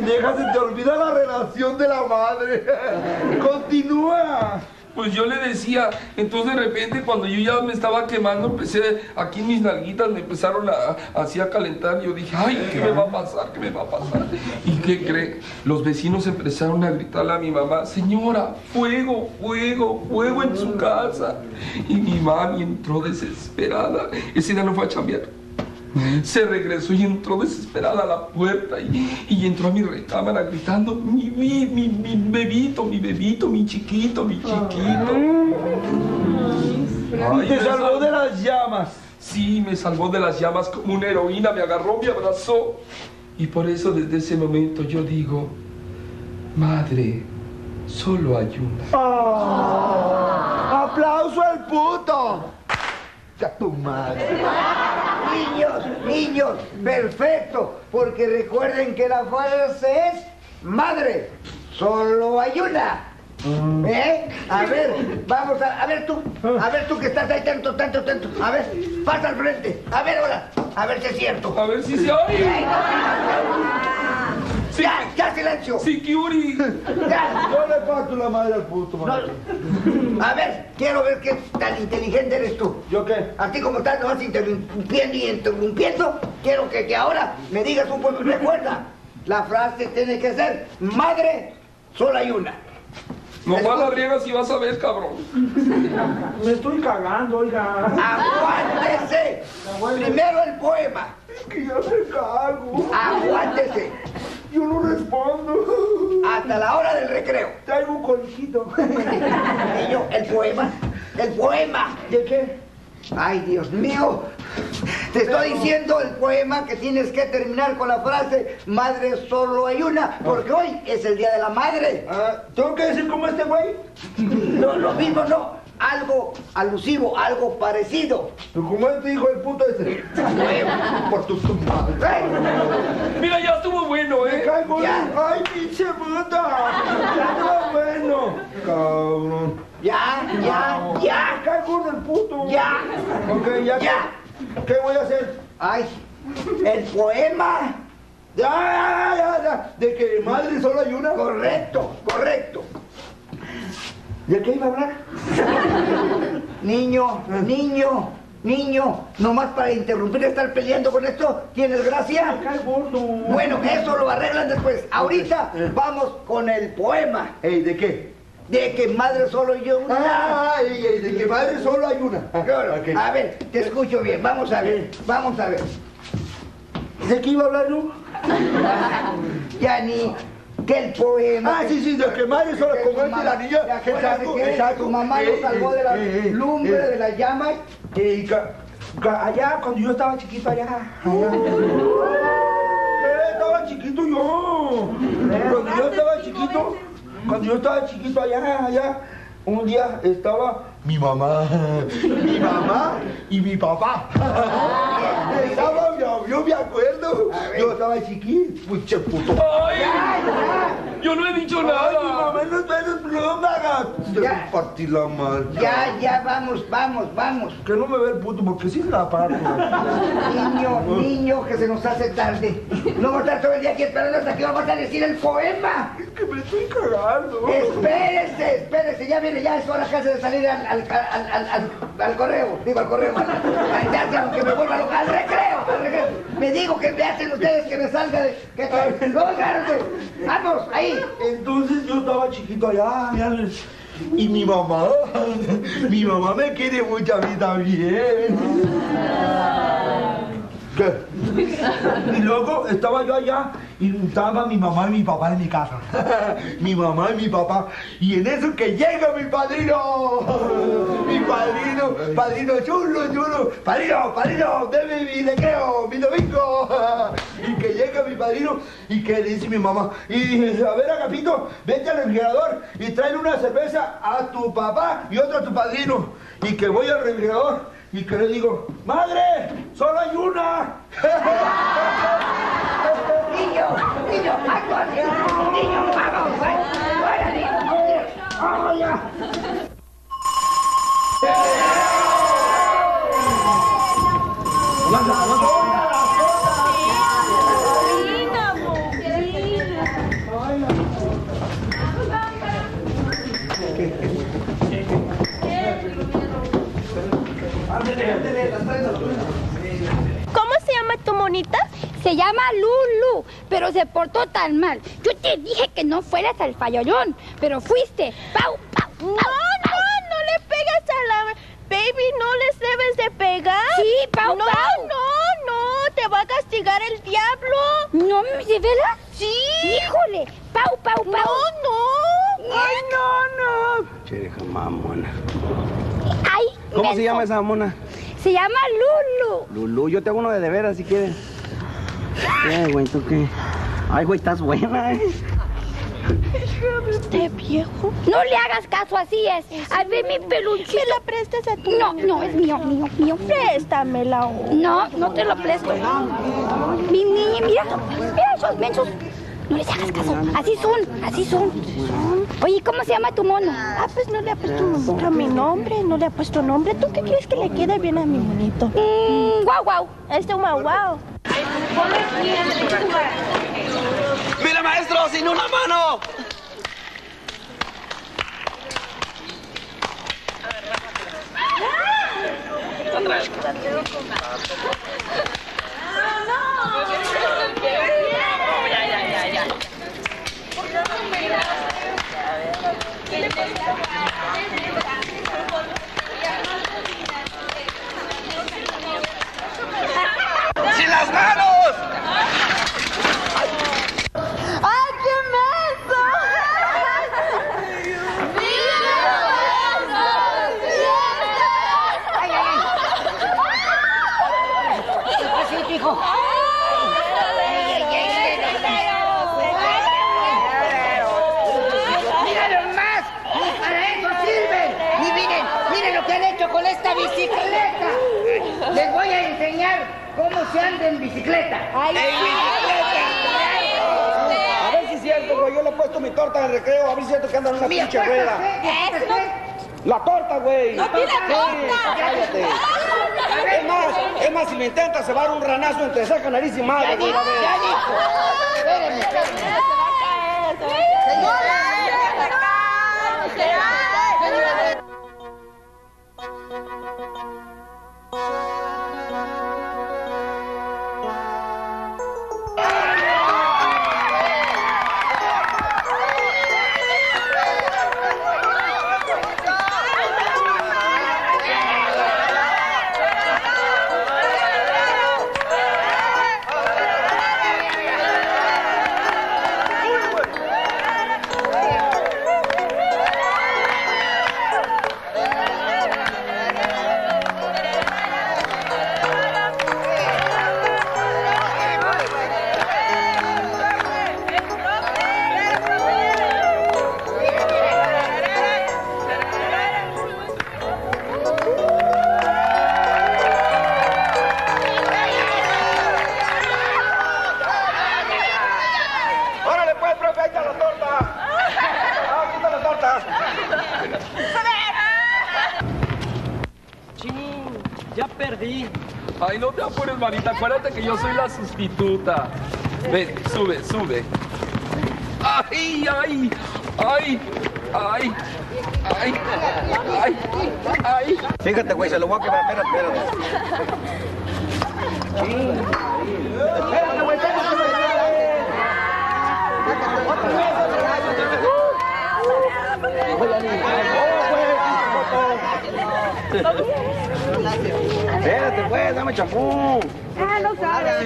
Vieja, se te olvida la relación de la madre. Continúa. Pues yo le decía, entonces de repente cuando yo ya me estaba quemando, empecé, aquí en mis nalguitas me empezaron a, así a calentar. Yo dije, ay, ¿qué me va a pasar? ¿Qué me va a pasar? ¿Y qué cree? Los vecinos empezaron a gritarle a mi mamá, señora, fuego, fuego, fuego en su casa. Y mi mami entró desesperada. Ese día no fue a chambear. Se regresó y entró desesperada a la puerta y, y entró a mi recámara gritando, mi, mi, mi, mi bebito, mi bebito, mi chiquito, mi chiquito. Ay, te salvó de las llamas. Sí, me salvó de las llamas como una heroína, me agarró, me abrazó. Y por eso desde ese momento yo digo, madre, solo hay una. Oh, ¡aplauso al puto! ¡A tu madre! Niños, niños, perfecto, porque recuerden que la frase es madre, solo hay una. ¿Eh? A ver, vamos a, a ver tú, a ver tú que estás ahí tanto, tanto, tanto, a ver, pasa al frente, a ver ahora, a ver si es cierto. A ver si se oye. Sí. Ya, ya silencio. Security. Ya. Yo le parto la madre al puto, madre. No. A ver, quiero ver qué tan inteligente eres tú. ¿Yo qué? Así como estás nomás interrumpiendo y interrumpiendo, quiero que, que ahora me digas un poco. Recuerda, la frase tiene que ser madre, solo hay una. No más la riegas y vas a ver, cabrón. Me estoy cagando, oiga. ¡Aguántese! Primero el poema. Es que yo me cago. ¡Aguántese! Yo no respondo. Hasta la hora del recreo. Traigo un conejito. Niño, el poema. El poema. ¿De qué? Ay, Dios mío. Te estoy diciendo el poema que tienes que terminar con la frase madre solo hay una, porque hoy es el día de la madre. Ah, ¿tengo que decir como este güey? No, lo mismo no. Algo alusivo, algo parecido. Como este hijo del puto este. Por tu, tu madre. Mira, ya estuvo bueno, ¿eh? Me caigo. Ya. Ay, pinche puta. Ya estuvo bueno. Cabrón. Ya, ya, ya. Me caigo en el puto. Ya. Ok, ya. Ya. ¿Qué voy a hacer? Ay, el poema. Ya, ya, ya, ya. ¿De que madre solo hay una? Correcto, correcto. ¿De qué iba a hablar? Niño, niño, niño, nomás para interrumpir estar peleando con esto, ¿tienes gracia? Me cae gordo. Bueno, eso lo arreglan después. Ahorita vamos con el poema. Ey, ¿de qué? De que madre solo yo una. Ah, ey, ey, de que madre solo hay una. Claro. Okay. A ver, te escucho bien. Vamos a ver, vamos a ver. ¿De qué iba a hablar yo? Ya ni que el poema. Ah, sí, sí, de que madre solo que como tu es de la mamá- niña. ¿te acuerdas Exacto, de que exacto. tu mamá Eh, lo salvó eh, de la eh, eh, lumbre, eh. de las llamas? Y ca- ca- allá, cuando yo estaba chiquito, allá. allá. Eh, estaba chiquito yo. Cuando yo estaba chiquito, cuando yo estaba chiquito allá, allá, un día estaba mi mamá, mi mamá y mi papá. Estaba, yo, yo me acuerdo, yo estaba chiquito, puche puto. ¡Ay! Yo no he dicho nada. Ay, mi mamá no está en el pluma, te Ya. partí la madre. Ya, ya, vamos, vamos, vamos. Que no me ve el puto, porque sí se la parto. Niño, niño, que se nos hace tarde. No vamos a estar todo el día aquí esperando hasta que vamos a decir el poema. Es que me estoy cagando. Espérese, espérese, ya viene, ya es hora casi de salir al, al, al, al, al, al correo, digo al correo, al, al, ya, ya, que me vuelva loca, al recreo, al recreo. Me digo que me hacen ustedes que me salga de... Que, no, agárrense. Vamos, ahí. Entonces yo estaba chiquito allá, allá, y mi mamá, mi mamá me quiere mucho a mí también. ¿Qué? Y luego estaba yo allá y estaba mi mamá y mi papá en mi casa. Mi mamá y mi papá. Y en eso que llega mi padrino. Mi padrino, padrino chulo, chulo. Padrino, padrino, deme mi recreo, mi domingo. Y que llega mi padrino y que le dice mi mamá, y dice, a ver, Agapito, vete al refrigerador y tráele una cerveza a tu papá y otra a tu padrino. Y que voy al refrigerador. Y que le digo, ¡madre! ¡Solo hay una! Niño, niño, actúa, niño, vamos, fuera, niño. ¡Oh, ya! Lulu, pero se portó tan mal. Yo te dije que no fueras al fallollón, pero fuiste. Pau, pau, pau, no, pau. no, no le pegas a la... Baby, no les debes de pegar. Sí, Pau, no, Pau. No, no, te va a castigar el diablo. ¿No, de veras? Sí. Híjole, Pau, Pau, Pau. No, no. Ay, no, no. Che, vieja mamona. Ay, ¿Cómo menso. se llama esa mamona? Se llama Lulu. Lulu, yo te hago uno de de veras si quieres. ¿Qué, güey? ¿Tú qué? Ay, güey, estás buena, ¿eh? Este viejo. No le hagas caso, así es. A ver, mi peluchito. ¿Me la prestas a tu No, no, es mío, mío, mío. Préstamela. No, no te lo presto. Mi niña, mira, mira esos mensos. No les hagas caso. Así son, así son. Oye, ¿cómo se llama tu mono? Ah, pues no le ha puesto nunca mi nombre, no le ha puesto nombre. ¿Tú qué quieres que le quede bien a mi monito? Mmm, guau, guau. Este es guau, guau. ¡Mira, maestro, sin una mano! ¡Sin las manos! ¡Ay, qué menso! ¡Ay, ay, ay! ¡Así, hijo! ¡Mira nomás! ¡Ni para eso sirven! ¡Y miren, miren lo que han hecho con esta bicicleta! Les voy a enseñar cómo se anda en bicicleta. ¡En bicicleta! A ver si es cierto, güey. Yo le he puesto mi torta de recreo. A ver si es cierto que anda en una Mira, pinche rueda. La torta, güey. ¡No tiene torta! Cállate. Es más, es más, si me intenta se va a dar un ranazo entre ceja, nariz y madre, güey. A ver. Ya dijo. Espérenme, espérenme. Órale, pues, profe, ahí está la torta. Ah, aquí está la torta. Chin, ya perdí. Ay, no te apures, manita. Acuérdate que yo soy la sustituta. Ven, sube, sube. Ay, ay, ay, ay, ay, ay, ay. Fíjate, güey, se lo voy a quebrar. Espérate, espérate. Sí. Espérate, güey, espérate, güey. Espérate, pues, dame champú. Ah, no sabes.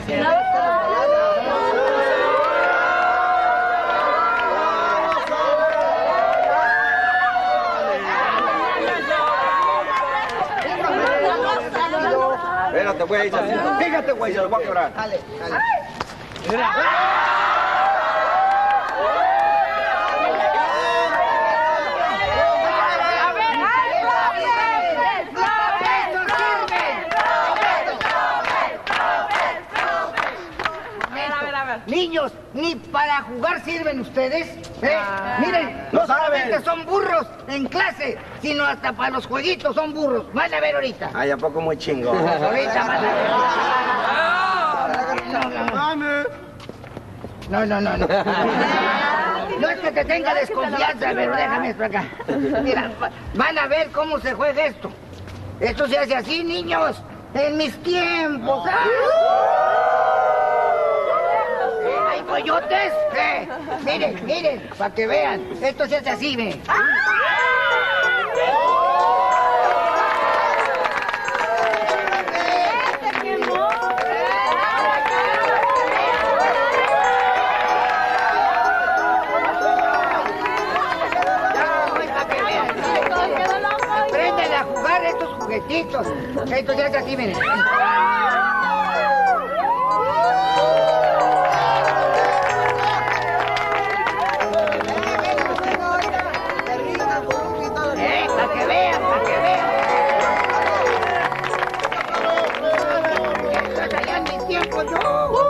Espérate, güey. Fíjate, güey, se lo voy a quebrar. Dale, dale. Niños, ni para jugar sirven ustedes. ¿eh? Miren, no no saben. solamente son burros en clase, sino hasta para los jueguitos son burros. Van a ver ahorita. Ay, ¿a poco muy chingón? Ahorita van a ver. No, no, no, no. No es que te tenga desconfianza, pero déjame esto acá. Mira, van a ver cómo se juega esto. Esto se hace así, niños. En mis tiempos. ¡Ah! coyotes? Eh, miren, miren, para que vean. Esto se hace así, ve. Aprenden a jugar estos juguetitos. Esto se hace así, miren. Eh, para que vean, para que vean. Esto es allá en mi tiempo, yo.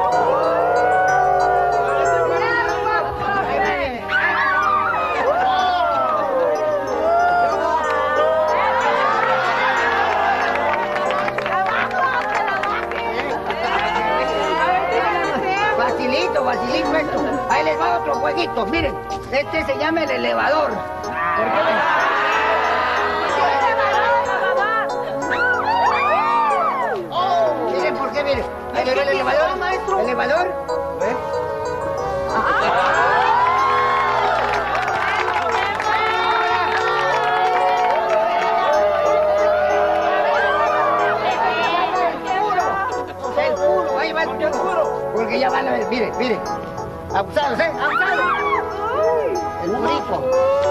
Facilito, facilito esto. Ahí les va otro jueguito, miren. Este se llama el elevador. ¿Por qué? Miren por qué, miren. Ahí le va el elevador, maestro. ¿Elevador? ¿Eh? El culo, ahí va el culo. Porque ya van a ver, miren, miren. Abusados, ¿eh? Abusados. El purico.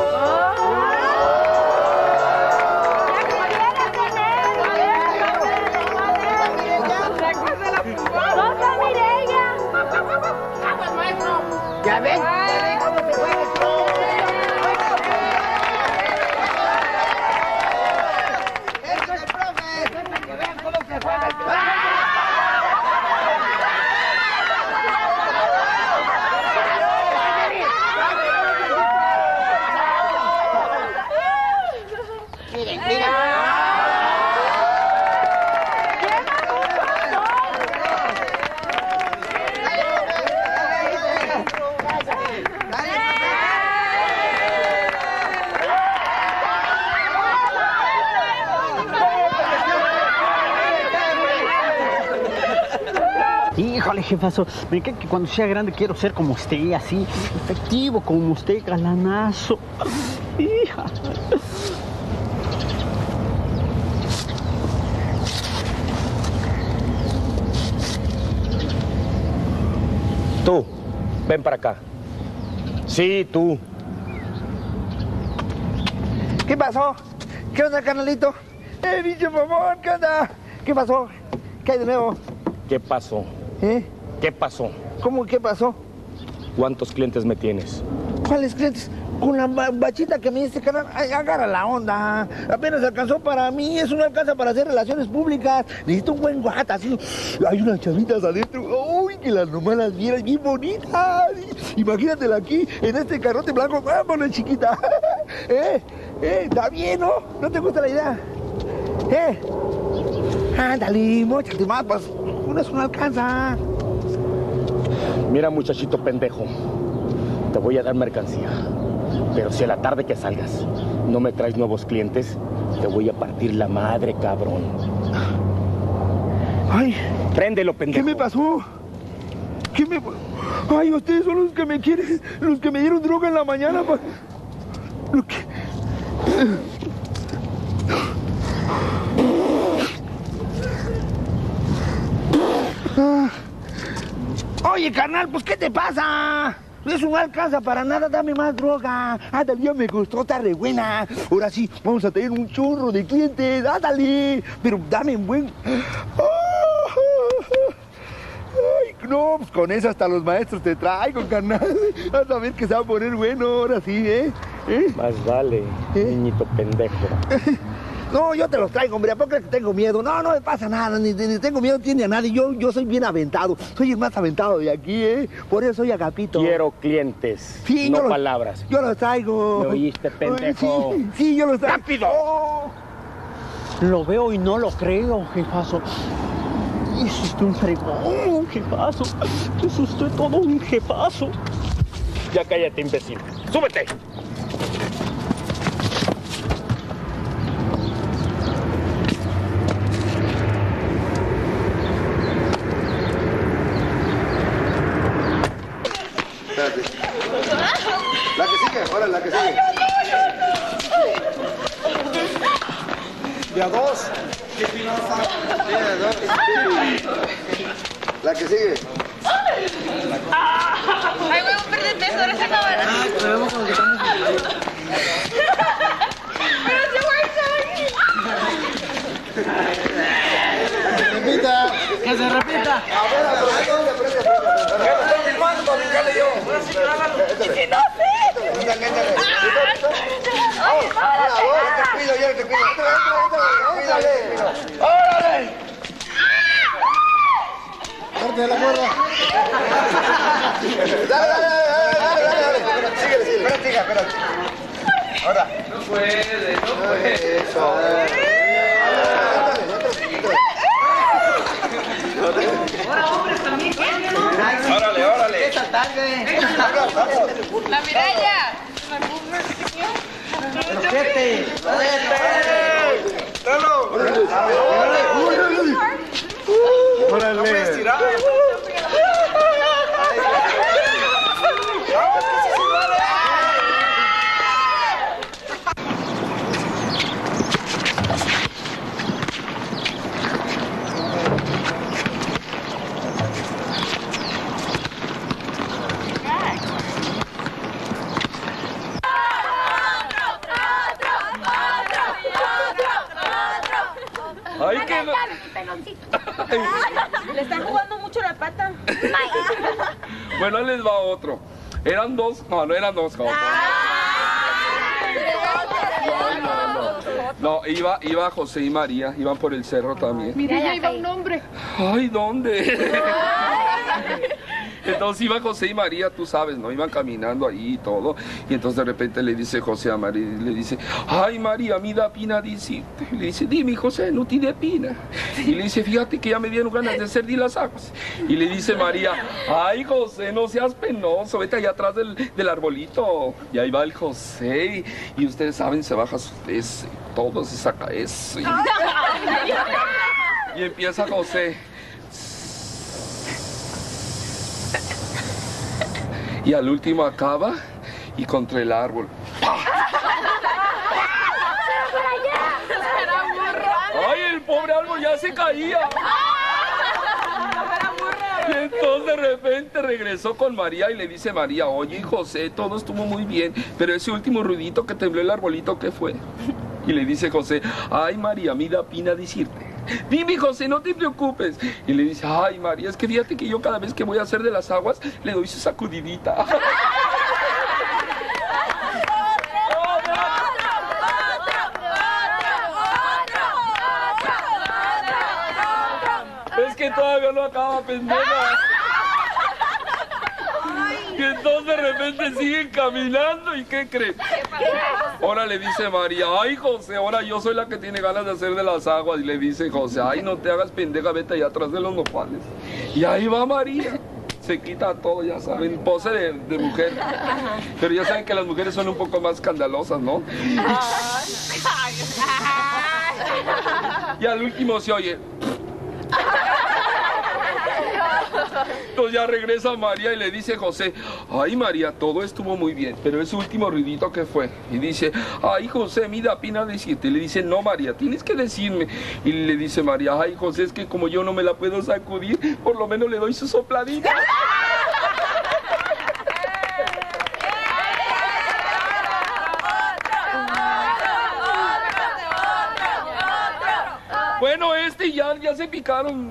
¿Ya ven? ¿Ya ven cómo se juega esto? Eso es, profe. Eso es para que vean cómo se juega esto. Miren, miren. Híjole, jefazo, me cae que cuando sea grande quiero ser como usted, así, efectivo, como usted, galanazo. Hija. Tú, ven para acá. Sí, tú. ¿Qué pasó? ¿Qué onda, carnalito? ¡Eh, bicho mamón! ¿Qué onda? ¿Qué pasó? ¿Qué hay de nuevo? ¿Qué pasó? ¿Eh? ¿Qué pasó? ¿Cómo qué pasó? ¿Cuántos clientes me tienes? ¿Cuáles clientes? Con la ba- bachita que me diste, carnal. Ay, agarra la onda. Apenas alcanzó para mí. Eso no alcanza para hacer relaciones públicas. Necesito un buen guata, así. Hay unas chavitas adentro. ¡Uy, que las nomás las vieras bien bonitas! Imagínatela aquí, en este carrote blanco. ¡Vámonos, chiquita! ¿Eh? ¿Eh? ¿Está bien, no? ¿No te gusta la idea? ¿Eh? Ándale, móchate más, pues. Una eso no alcanza. Mira, muchachito pendejo, te voy a dar mercancía. Pero si a la tarde que salgas no me traes nuevos clientes, te voy a partir la madre, cabrón. Ay, préndelo, pendejo. ¿Qué me pasó? ¿Qué me... Ay, ustedes son los que me quieren, los que me dieron droga en la mañana. Pa... Lo que... Ah. Oye, carnal, pues, ¿qué te pasa? Eso no alcanza para nada, dame más droga. Ándale, ya me gustó, está re buena. Ahora sí, vamos a tener un chorro de clientes, ándale. Pero dame un buen... Ay, no, pues con eso hasta los maestros te traigo, carnal. Vas a ver que se va a poner bueno, ahora sí, ¿eh? ¿Eh? Más vale, ¿Eh? niñito pendejo. No, yo te los traigo, hombre. ¿A poco crees que tengo miedo? No, no me pasa nada. Ni, ni tengo miedo, tiene a nadie. Yo, yo soy bien aventado. Soy el más aventado de aquí, ¿eh? Por eso soy Agapito. Quiero clientes, sí, no yo los, palabras. Yo los traigo. ¿Me oíste, pendejo? Sí, sí, yo los traigo. ¡Rápido! Oh. Lo veo y no lo creo, jefazo. Es usted un fregón, jefazo. Es usted todo un jefazo. Ya cállate, imbécil. ¡Súbete! espérate. La que sigue, ahora la que sigue. De a dos. Sí, de a dos. La que sigue. Ay, voy a perder peso, ahora se acaba. Ah, pero vemos cuando estamos. Pero se Repita, que se repita. A ver, a ver, aprende, aprende, aprende. Estoy filmando para brincarle yo. Ahora sí que hágalo. ¡Y si no sé! Vamos, una, dos, te cuido, yo te cuido. Entra, entra, entra, cuídale. ¡Órale! Corte la cuerda. Dale, dale, dale, dale, dale, dale. Síguele, síguele. Espérate, hija, espérate. Ahora. No puede, no puede. Eso. Ahora, hombres, también quieren. Órale, órale. Esta tarde. La medalla. Siete. ¡Dalo! ¡Órale! ¡Órale! ¡No puedes tirar! Ay, que no. Le están jugando mucho la pata. Bueno, ahí les va otro. Eran dos, no, no eran dos. No, no, no. No, iba, iba José y María, iban por el cerro también. Mira, ya iba un hombre. Ay, ¿dónde? Entonces iba José y María, tú sabes, ¿no? Iban caminando ahí y todo. Y entonces de repente le dice José a María, le dice, ay, María, me da pena decirte. Y le dice, dime, José, no te dé pena. Y le dice, fíjate que ya me dieron ganas de hacer di las aguas. Y le dice María, ay, José, no seas penoso, vete allá atrás del, del arbolito. Y ahí va el José. Y, y ustedes saben, se baja su, ese, todo se saca eso. Y, y empieza José. Y al último acaba y contra el árbol. ¡Ay, el pobre árbol ya se caía! Y entonces de repente regresó con María y le dice María, oye, José, todo estuvo muy bien, pero ese último ruidito que tembló el arbolito, ¿qué fue? Y le dice José, ay, María, me da pena decirte. Dime, José, no te preocupes. Y le dice, ay, María, es que fíjate que yo cada vez que voy a hacer de las aguas, le doy su sacudidita. Es que todavía no acaba, pendeja. Y entonces de repente siguen caminando y ¿qué creen? Ahora le dice María, ay, José, ahora yo soy la que tiene ganas de hacer de las aguas. Y le dice José, ay, no te hagas pendeja, vete allá atrás de los nopales. Y ahí va María. Se quita todo, ya saben, pose de, de mujer. Pero ya saben que las mujeres son un poco más escandalosas, ¿no? Y al último se oye. Entonces ya regresa María y le dice José, ay, María, todo estuvo muy bien, pero ese último ruidito que fue. Y dice, ay, José, me da pena decirte. Y le dice, no, María, tienes que decirme. Y le dice María, ay, José, es que como yo no me la puedo sacudir, por lo menos le doy su sopladita. Bueno, este ya, ya se picaron.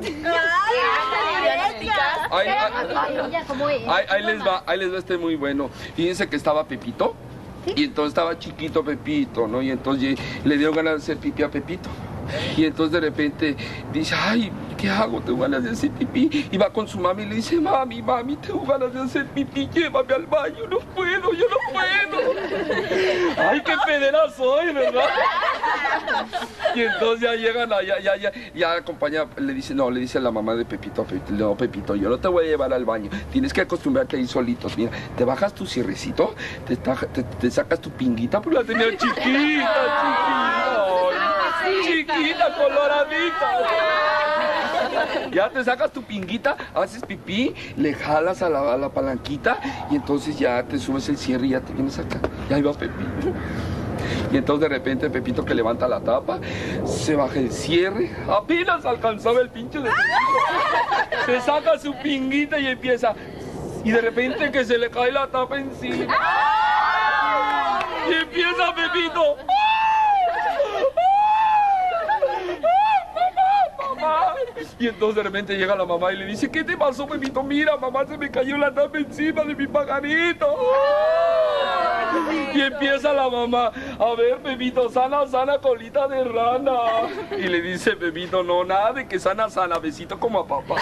Ahí, ahí, ahí les va, ahí les va este muy bueno. Fíjense que estaba Pepito. Y entonces estaba chiquito Pepito, ¿no? Y entonces le dieron ganas de hacer pipí a Pepito. Y entonces de repente dice, ay, ¿qué hago? Tengo ganas de hacer pipí. Y va con su mami y le dice, mami, mami, tengo ganas de hacer pipí, llévame al baño. No puedo, yo no puedo. Ay, qué pedera soy, ¿verdad? Y entonces ya llegan allá, ya, ya, ya acompaña, le dice, no, le dice a la mamá de Pepito, Pepito, no, Pepito, yo no te voy a llevar al baño. Tienes que acostumbrarte ahí solitos. Mira, te bajas tu cierrecito, te, te, te sacas tu pinguita, porque la tenía chiquita, chiquita. Ay, chiquita, coloradita. Ya te sacas tu pinguita, haces pipí, le jalas a la, a la palanquita y entonces ya te subes el cierre y ya te vienes acá. Y ahí va Pepito. Y entonces de repente Pepito que levanta la tapa, se baja el cierre, apenas alcanzaba el pinche de Pepito. Se saca su pinguita y empieza. Y de repente que se le cae la tapa encima. Y empieza Pepito. Mamá. Y entonces de repente llega la mamá y le dice, ¿qué te pasó, Pepito? Mira, mamá, se me cayó la tapa encima de mi pajarito. Y empieza la mamá, a ver, Pepito, sana, sana, colita de rana. Y le dice Pepito, no, nada de que sana, sana, besito como a papá.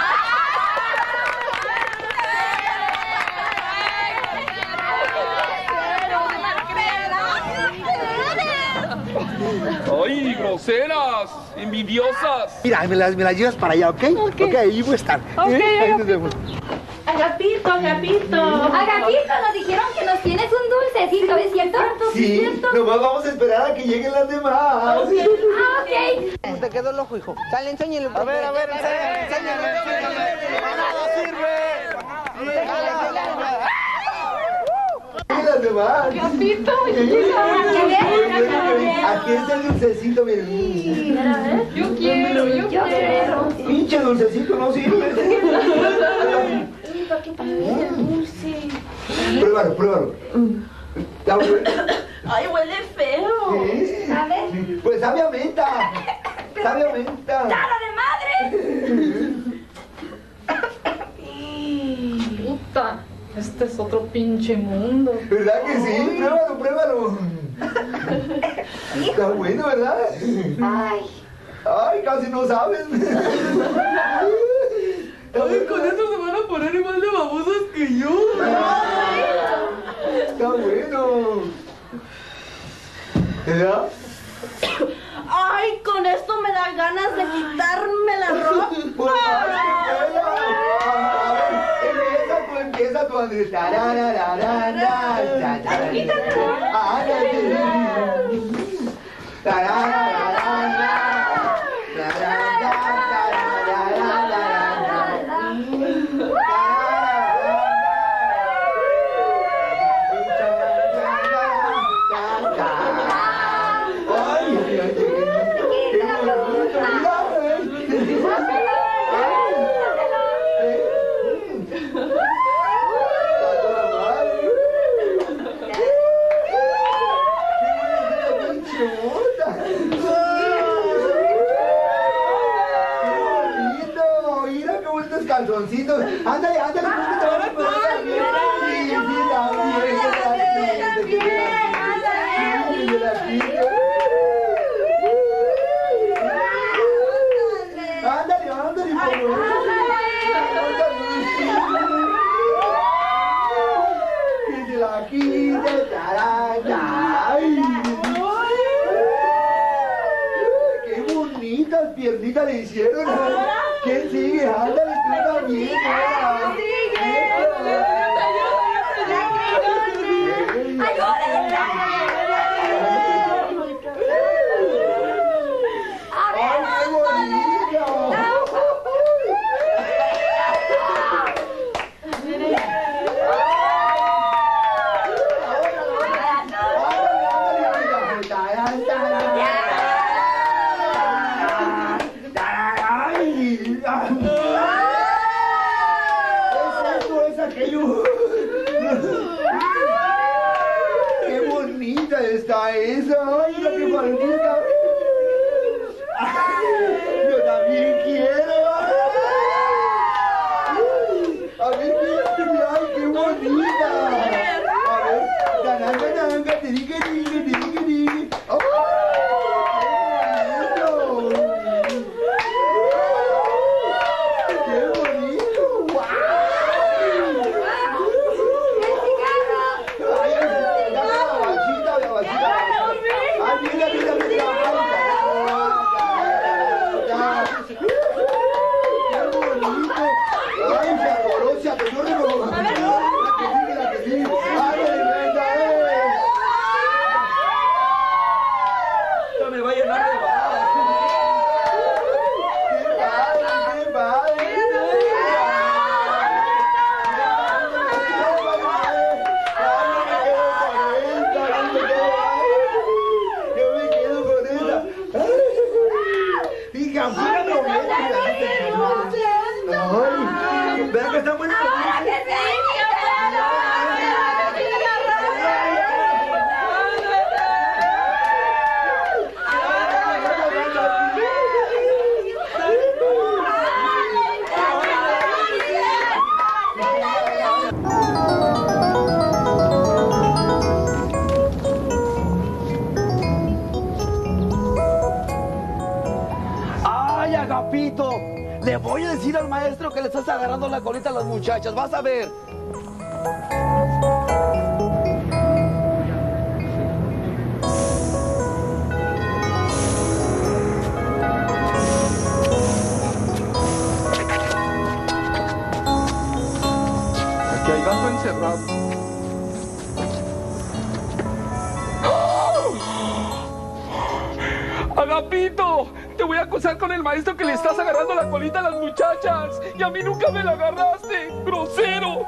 ¡Ay, groseras! ¡Envidiosas! Mira, me las, me las llevas para allá, ¿ok? Ok, ok, ahí voy a estar. Ok, ¿Eh? Ahí nos vemos. Agapito, Agapito. Agapito, nos dijeron que nos tienes un dulcecito, ¿es cierto? Sí, nomás vamos a esperar a que lleguen las demás. Ah, ok. ¿Cómo te quedó el ojo, hijo? Dale, enséñale. A ver, a ver, enséñale, enséñale, enséñale. ¡Nada sirve! Las demás. Agapito, aquí está el dulcecito, miren. a ver. Yo quiero, yo quiero. Pinche dulcecito no sirve. ¿Para qué parece el dulce? Pruébalo, pruébalo. Ay, huele feo. ¿Qué? ¿Sabes? Pues sabe a menta. Sabe a menta. ¡Tara de madre! Puta, este es otro pinche mundo. ¿Verdad que sí? Pruébalo, pruébalo. Está bueno, ¿verdad? Ay. Ay, casi no sabes. Ay, con eso se van a poner igual de babosas que yo. Está bueno. ¿Verdad? Ay, con esto me da ganas de quitarme la ropa. Pues, a ver, empieza tú, empieza tú, Andrés. Tararararara, calzoncitos. Ándale, ándale, pues que te van a poner bien. Sí, sí, también. Ándale, ándale, por favor. Que se la quite, taraya. Ay, qué bonitas piernitas le hicieron. ¿Quién sigue? Ándale, tú también. ¡Qué bonita está esa! ¡Ay, la que bonita! ¡Yo también quiero! A ver, qué, ay, qué bonita. A ver, taranga, taranga, te dije, te dije, te dije, te dije. ¡Oh! ¡Qué bonito! ¡Wow! ¡Ay, la bachita, la bachita! ¡Ay, mira, mira, mira! decir al maestro que le estás agarrando la colita a las muchachas. Vas a ver. Aquí hay gato encerrado. ¡Agapito! Te voy a acusar con el maestro que le estás agarrando la colita a las muchachas. Y a mí nunca me la agarraste. ¡Grosero!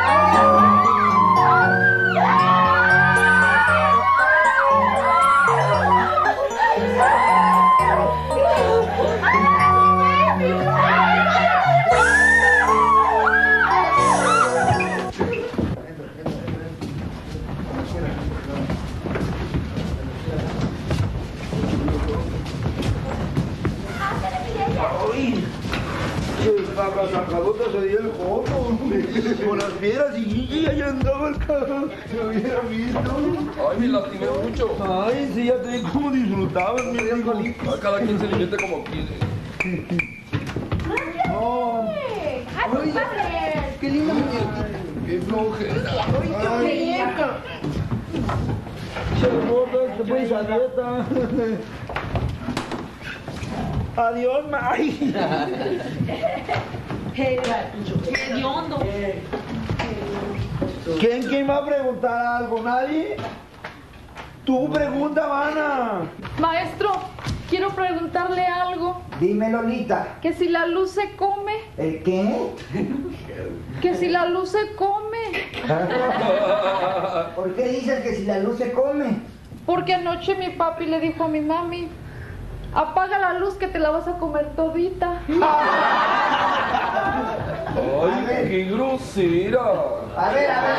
La sacadota se dio el foto con las piedras y ahí andaba el carro. Se hubiera visto. Ay, me lastimé mucho. Ay, sí, ya te vi cómo disfrutabas, mi hijo. A cada quien se le mete como quiere. No. ¡Ay, padre! Qué linda muñequita. Qué flojera. Ay, se gorda, te pones a dieta. Adiós, May. ¡Qué hediondo! ¿Quién, quién va a preguntar algo? ¿Nadie? Tú pregunta, Vana. Maestro, quiero preguntarle algo. Dime, Lolita. Que si la luz se come. ¿El qué? Que si la luz se come. ¿Por qué dices que si la luz se come? Porque anoche mi papi le dijo a mi mami: apaga la luz que te la vas a comer todita. Ay, qué grosera. A ver, a ver,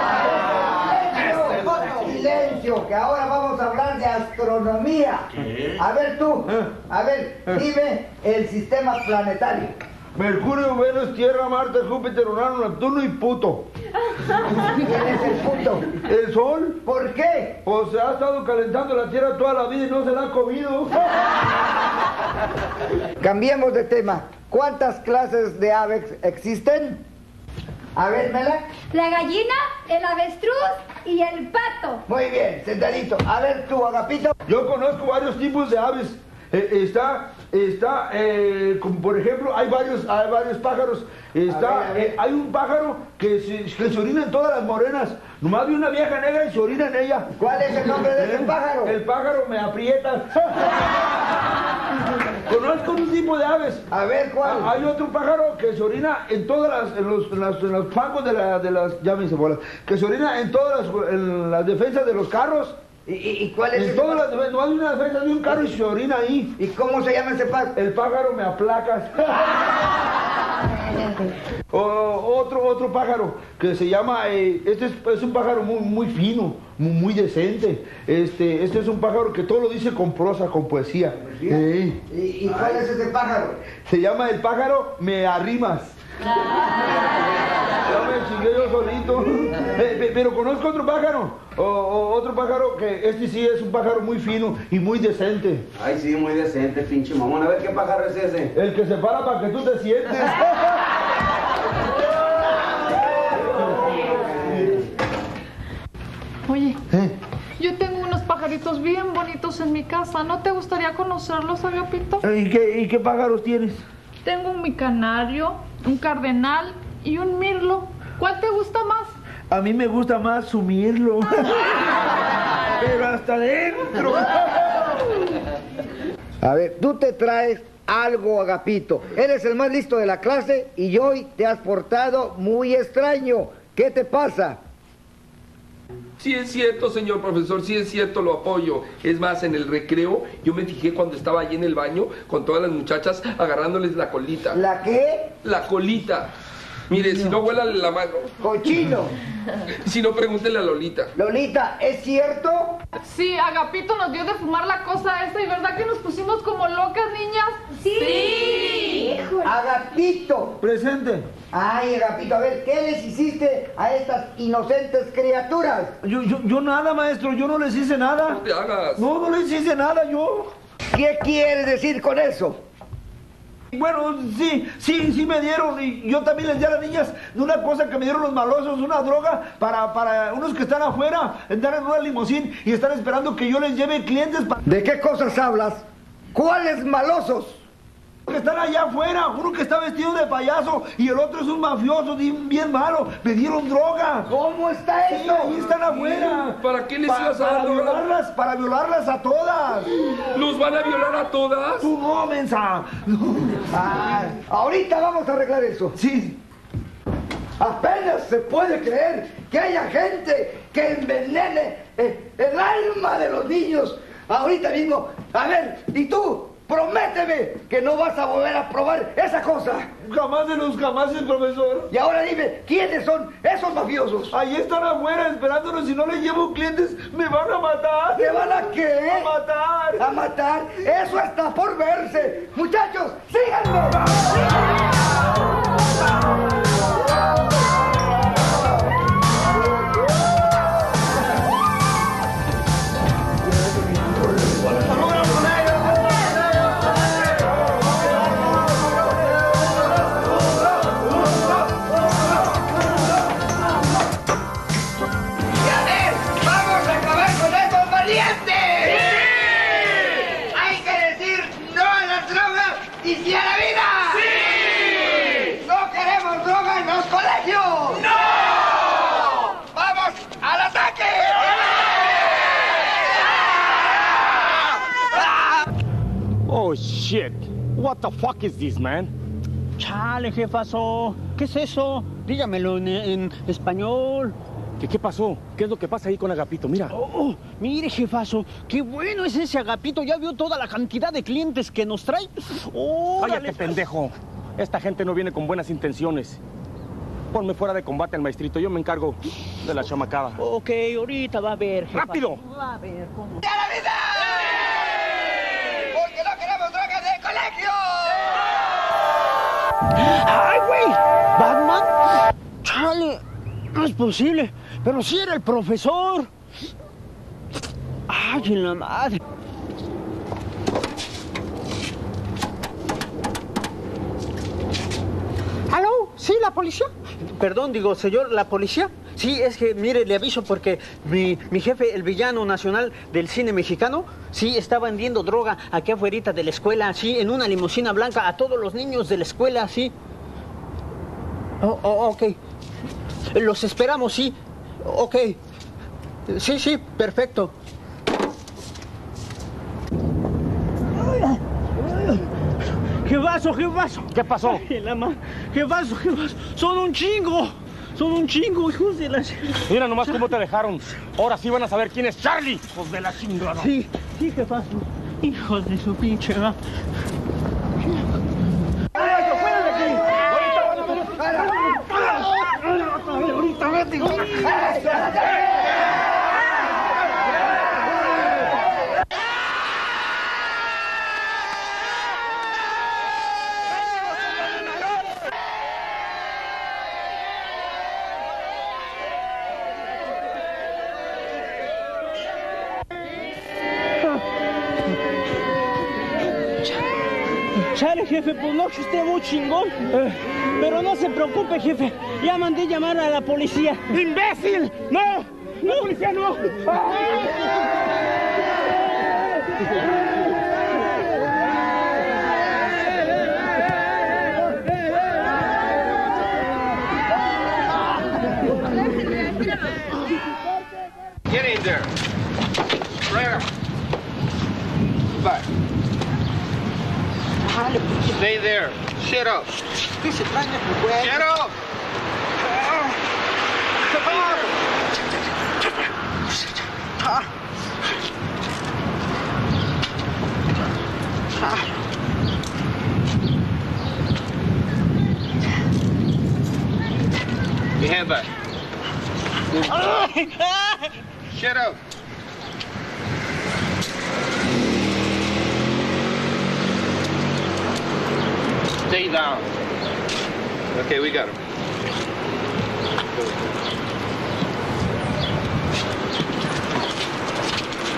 a ver. Silencio, silencio, que ahora vamos a hablar de astronomía. ¿Qué? A ver tú, a ver, dime el sistema planetario. Mercurio, Venus, Tierra, Marte, Júpiter, Urano, Neptuno y Pluto. ¿Quién es el Pluto? ¿El Sol? ¿Por qué? Pues se ha estado calentando la Tierra toda la vida y no se la ha comido. Cambiemos de tema. ¿Cuántas clases de aves existen? A ver, Mela. La gallina, el avestruz y el pato. Muy bien, sentadito. A ver tú, Agapito. Yo conozco varios tipos de aves. Eh, está, está, eh, como por ejemplo, hay varios, hay varios pájaros. Está, A ver, a ver. eh, hay un pájaro que se, que se orina en todas las morenas. Nomás vi una vieja negra y se orina en ella. ¿Cuál es el nombre de ese pájaro? El pájaro me aprieta. Conozco un tipo de aves. A ver, ¿cuál? Ah, hay otro pájaro que se orina en todas las, en los, en las, en los fangos de, la, de las, ya me hice bolas, que se orina en todas las, en las defensas de los carros. ¿Y, y, y cuál es En ese todas pájaro? las, no hay una defensa de un carro y se orina ahí. ¿Y cómo se llama ese pájaro? El pájaro me aplacas. O, otro, otro pájaro que se llama, eh, este es, es un pájaro muy, muy fino, muy, muy decente. Este, este es un pájaro que todo lo dice con prosa, con poesía. Sí. ¿Y, y cuál es ese pájaro? Se llama el pájaro me arrimas. Ya me chingué yo solito. Eh, pero conozco otro pájaro, o, o otro pájaro que este sí es un pájaro muy fino y muy decente. Ay, sí, muy decente, pinche mamón. A ver, ¿qué pájaro es ese? El que se para para que tú te sientes. Oye, ¿Eh? yo tengo unos pajaritos bien bonitos en mi casa. ¿No te gustaría conocerlos, Agapito? ¿Y qué, y qué pájaros tienes? Tengo un mi canario, un cardenal y un mirlo. ¿Cuál te gusta más? A mí me gusta más sumirlo. Pero hasta adentro. A ver, tú te traes algo, Agapito. Eres el más listo de la clase y hoy te has portado muy extraño. ¿Qué te pasa? Sí es cierto, señor profesor, sí es cierto, lo apoyo. Es más, en el recreo yo me fijé cuando estaba allí en el baño con todas las muchachas agarrándoles la colita. ¿La qué? La colita. Mire, si no, huélale la mano. ¡Cochino! Si no, pregúntele a Lolita. Lolita, ¿es cierto? Sí, Agapito nos dio de fumar la cosa esa y ¿verdad que nos pusimos como locas, niñas? Sí. Agapito. Presente. Ay, Agapito, a ver, ¿qué les hiciste a estas inocentes criaturas? Yo, yo, yo nada, maestro, yo no les hice nada. No te hagas. No, no les hice nada, yo. ¿Qué quieres decir con eso? Bueno, sí, sí, sí me dieron. Y yo también les di a las niñas de una cosa que me dieron los malosos, una droga para, para unos que están afuera, están en una limusín y están esperando que yo les lleve clientes para... ¿De qué cosas hablas? ¿Cuáles malosos? Que están allá afuera, uno que está vestido de payaso y el otro es un mafioso bien, bien malo. Me dieron droga. ¿Cómo está sí, eso? Ahí están afuera. ¿Para qué les Pa ibas a dar para droga? violarlas, para violarlas a todas. ¿Nos van a violar a todas? Tú no, mensa. Ah, ahorita vamos a arreglar eso. Sí. Apenas se puede creer que haya gente que envenene eh, el alma de los niños. Ahorita mismo. A ver, ¿y tú? Prométeme que no vas a volver a probar esa cosa. Jamás de los jamases, profesor. Y ahora dime, ¿quiénes son esos mafiosos? Ahí están afuera esperándonos. Si no les llevo clientes, me van a matar. ¿Me van a qué? A matar. ¿A matar? Eso está por verse. Muchachos, síganme. ¡Y si a la vida! ¡Sí! ¡No queremos droga en los colegios! ¡No! ¡Vamos al ataque! Oh, shit. What the fuck is this, man? Chale, jefazo. ¿Qué es eso? Dígamelo en, en español. ¿Qué, ¿Qué pasó? ¿Qué es lo que pasa ahí con Agapito? Mira. Oh, oh, mire, jefazo, qué bueno es ese Agapito. ¿Ya vio toda la cantidad de clientes que nos trae? Oh, Cállate, dale. pendejo. Esta gente no viene con buenas intenciones. Ponme fuera de combate al maestrito. Yo me encargo de la chamacada. Ok, ahorita va a ver, jefazo. ¡Rápido! Va a ver cómo... ¡Y a la vida! ¡Porque no queremos drogas de colegio! ¡Ay, güey! ¿Batman? Chale, no es posible. Pero sí era el profesor. ¡Ay, en la madre! ¿Aló? ¿Sí, la policía? Perdón, digo, señor, ¿la policía? Sí, es que, mire, le aviso porque mi, mi jefe, el villano nacional del cine mexicano, sí, está vendiendo droga aquí afuera de la escuela, sí, en una limusina blanca a todos los niños de la escuela, sí. Oh, oh, ok. Los esperamos, sí. Ok. Sí, sí, perfecto. Jefazo, jefazo. ¿Qué pasó? Ay, la ma... Jefazo, jefazo. Son un chingo. Son un chingo, hijos de la... Mira nomás cómo te dejaron. Ahora sí van a saber quién es Charlie, hijos de la chingada. Sí, sí, jefazo. Hijos de su pinche... ¿va? ¡Fuera de aquí! Ahorita vete. Chale, jefe, pues no, que usted muy chingón. Eh, pero no se preocupe, jefe. Ya mandé llamar a la policía. ¡Imbécil! ¡No! ¡La policía no! Get in there. Right up. Back. Stay there. Shut up. Shut up. Your hand back. Shut up. Stay down. Okay, we got him.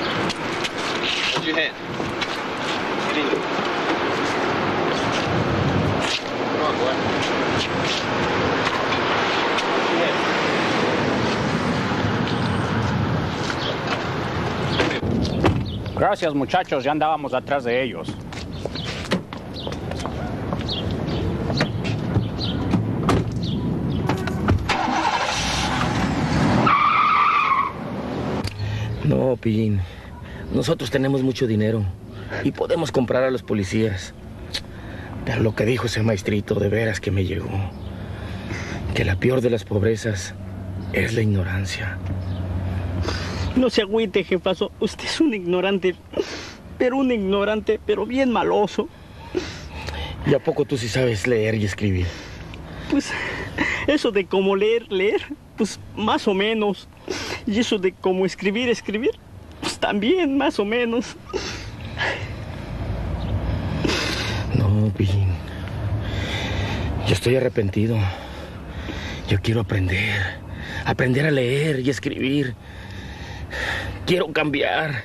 Hold your hand. Get in there. Gracias, muchachos, ya andábamos atrás de ellos. No, Pillín. Nosotros tenemos mucho dinero y podemos comprar a los policías. Pero lo que dijo ese maestrito de veras que me llegó. Que la peor de las pobrezas es la ignorancia. No se agüite, jefazo. Usted es un ignorante, pero un ignorante, pero bien maloso. ¿Y a poco tú sí sabes leer y escribir? Pues eso de cómo leer, leer, pues más o menos. Y eso de cómo escribir, escribir, pues también más o menos. No, Pillín. Yo estoy arrepentido. Yo quiero aprender. Aprender a leer y escribir. Quiero cambiar.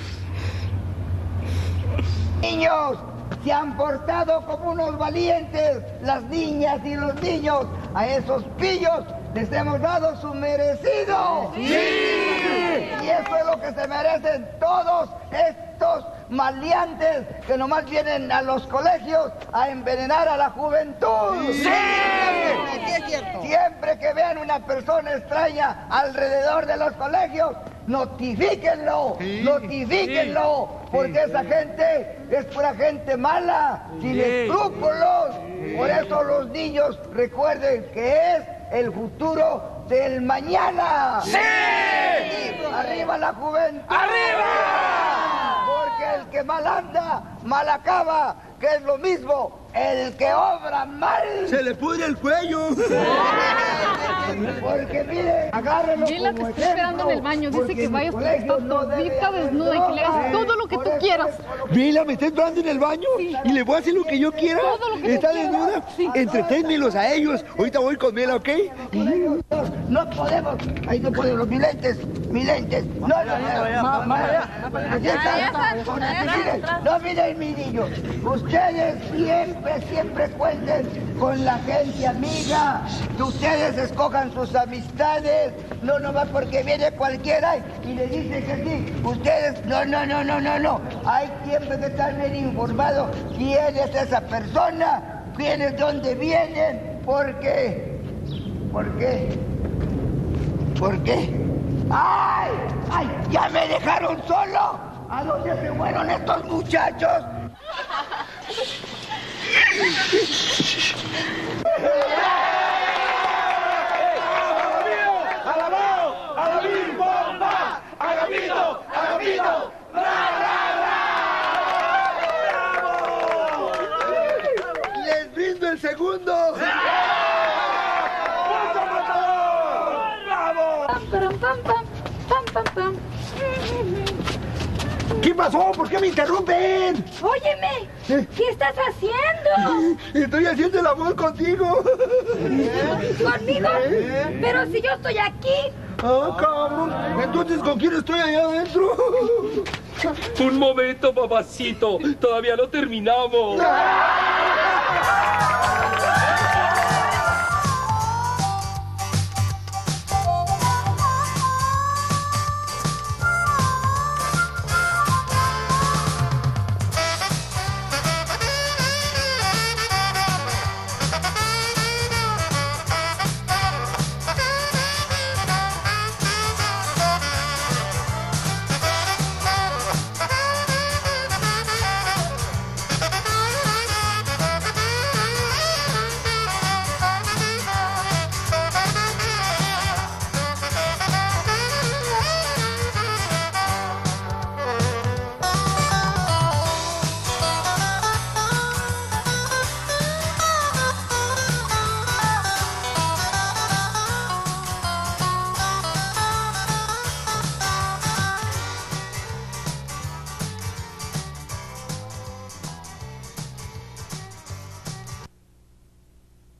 Niños, se han portado como unos valientes, las niñas y los niños. A esos pillos les hemos dado su merecido. ¡Sí! Y eso es lo que se merecen todos estos maleantes que nomás vienen a los colegios a envenenar a la juventud. ¡Sí! Siempre que vean una persona extraña alrededor de los colegios, notifíquenlo, sí, notifíquenlo, sí, porque sí, esa gente es pura gente mala, sin sí, escrúpulos. Sí. Por eso los niños recuerden que es el futuro del mañana. ¡Sí! ¡Arriba la juventud! ¡Arriba! Porque el que mal anda, mal acaba, que es lo mismo, el que obra mal se le pudre el cuello. Porque mire, agárrelo. Gila te está esperando en el baño. Dice que vayas porque está todita desnuda y que le hagas todo lo que tú quieras. Vila, ¿me está esperando en el baño? Sí. ¿Y le voy a hacer lo que yo quiera? Todo lo que ¿Está tú desnuda? Sí. Entreténmelos a ellos. Ahorita voy con Mela, ¿ok? No podemos. Ahí no podemos. Mis lentes. Mis lentes. No, no, no. No, miren, mi niño. Ustedes siempre, siempre cuenten con la gente amiga. Que ustedes escojan sus amistades. No nomás porque viene cualquiera y le dice que sí. Ustedes, no, no, no, no, no, no. Hay siempre que estar bien informados quién es esa persona, quién es dónde vienen, por qué. ¿Por qué? ¿Por qué? ¡Ay! ¡Ay! ¡Ya me dejaron solo! ¿A dónde se fueron estos muchachos? ¡Alabao! ¡Alabim, bomba! ¡Agapito! ¡Agapito! ¡Ra, ra, ra! ¡Bravo! ¡Les brindo el segundo! Pam, pam, pam, pam, pam, pam. ¿Qué pasó? ¿Por qué me interrumpen? Óyeme, ¿qué estás haciendo? Estoy haciendo el amor contigo. ¿Conmigo? Pero si yo estoy aquí. Ah, cabrón. Entonces, ¿con quién estoy allá adentro? Un momento, papacito. Todavía no terminamos.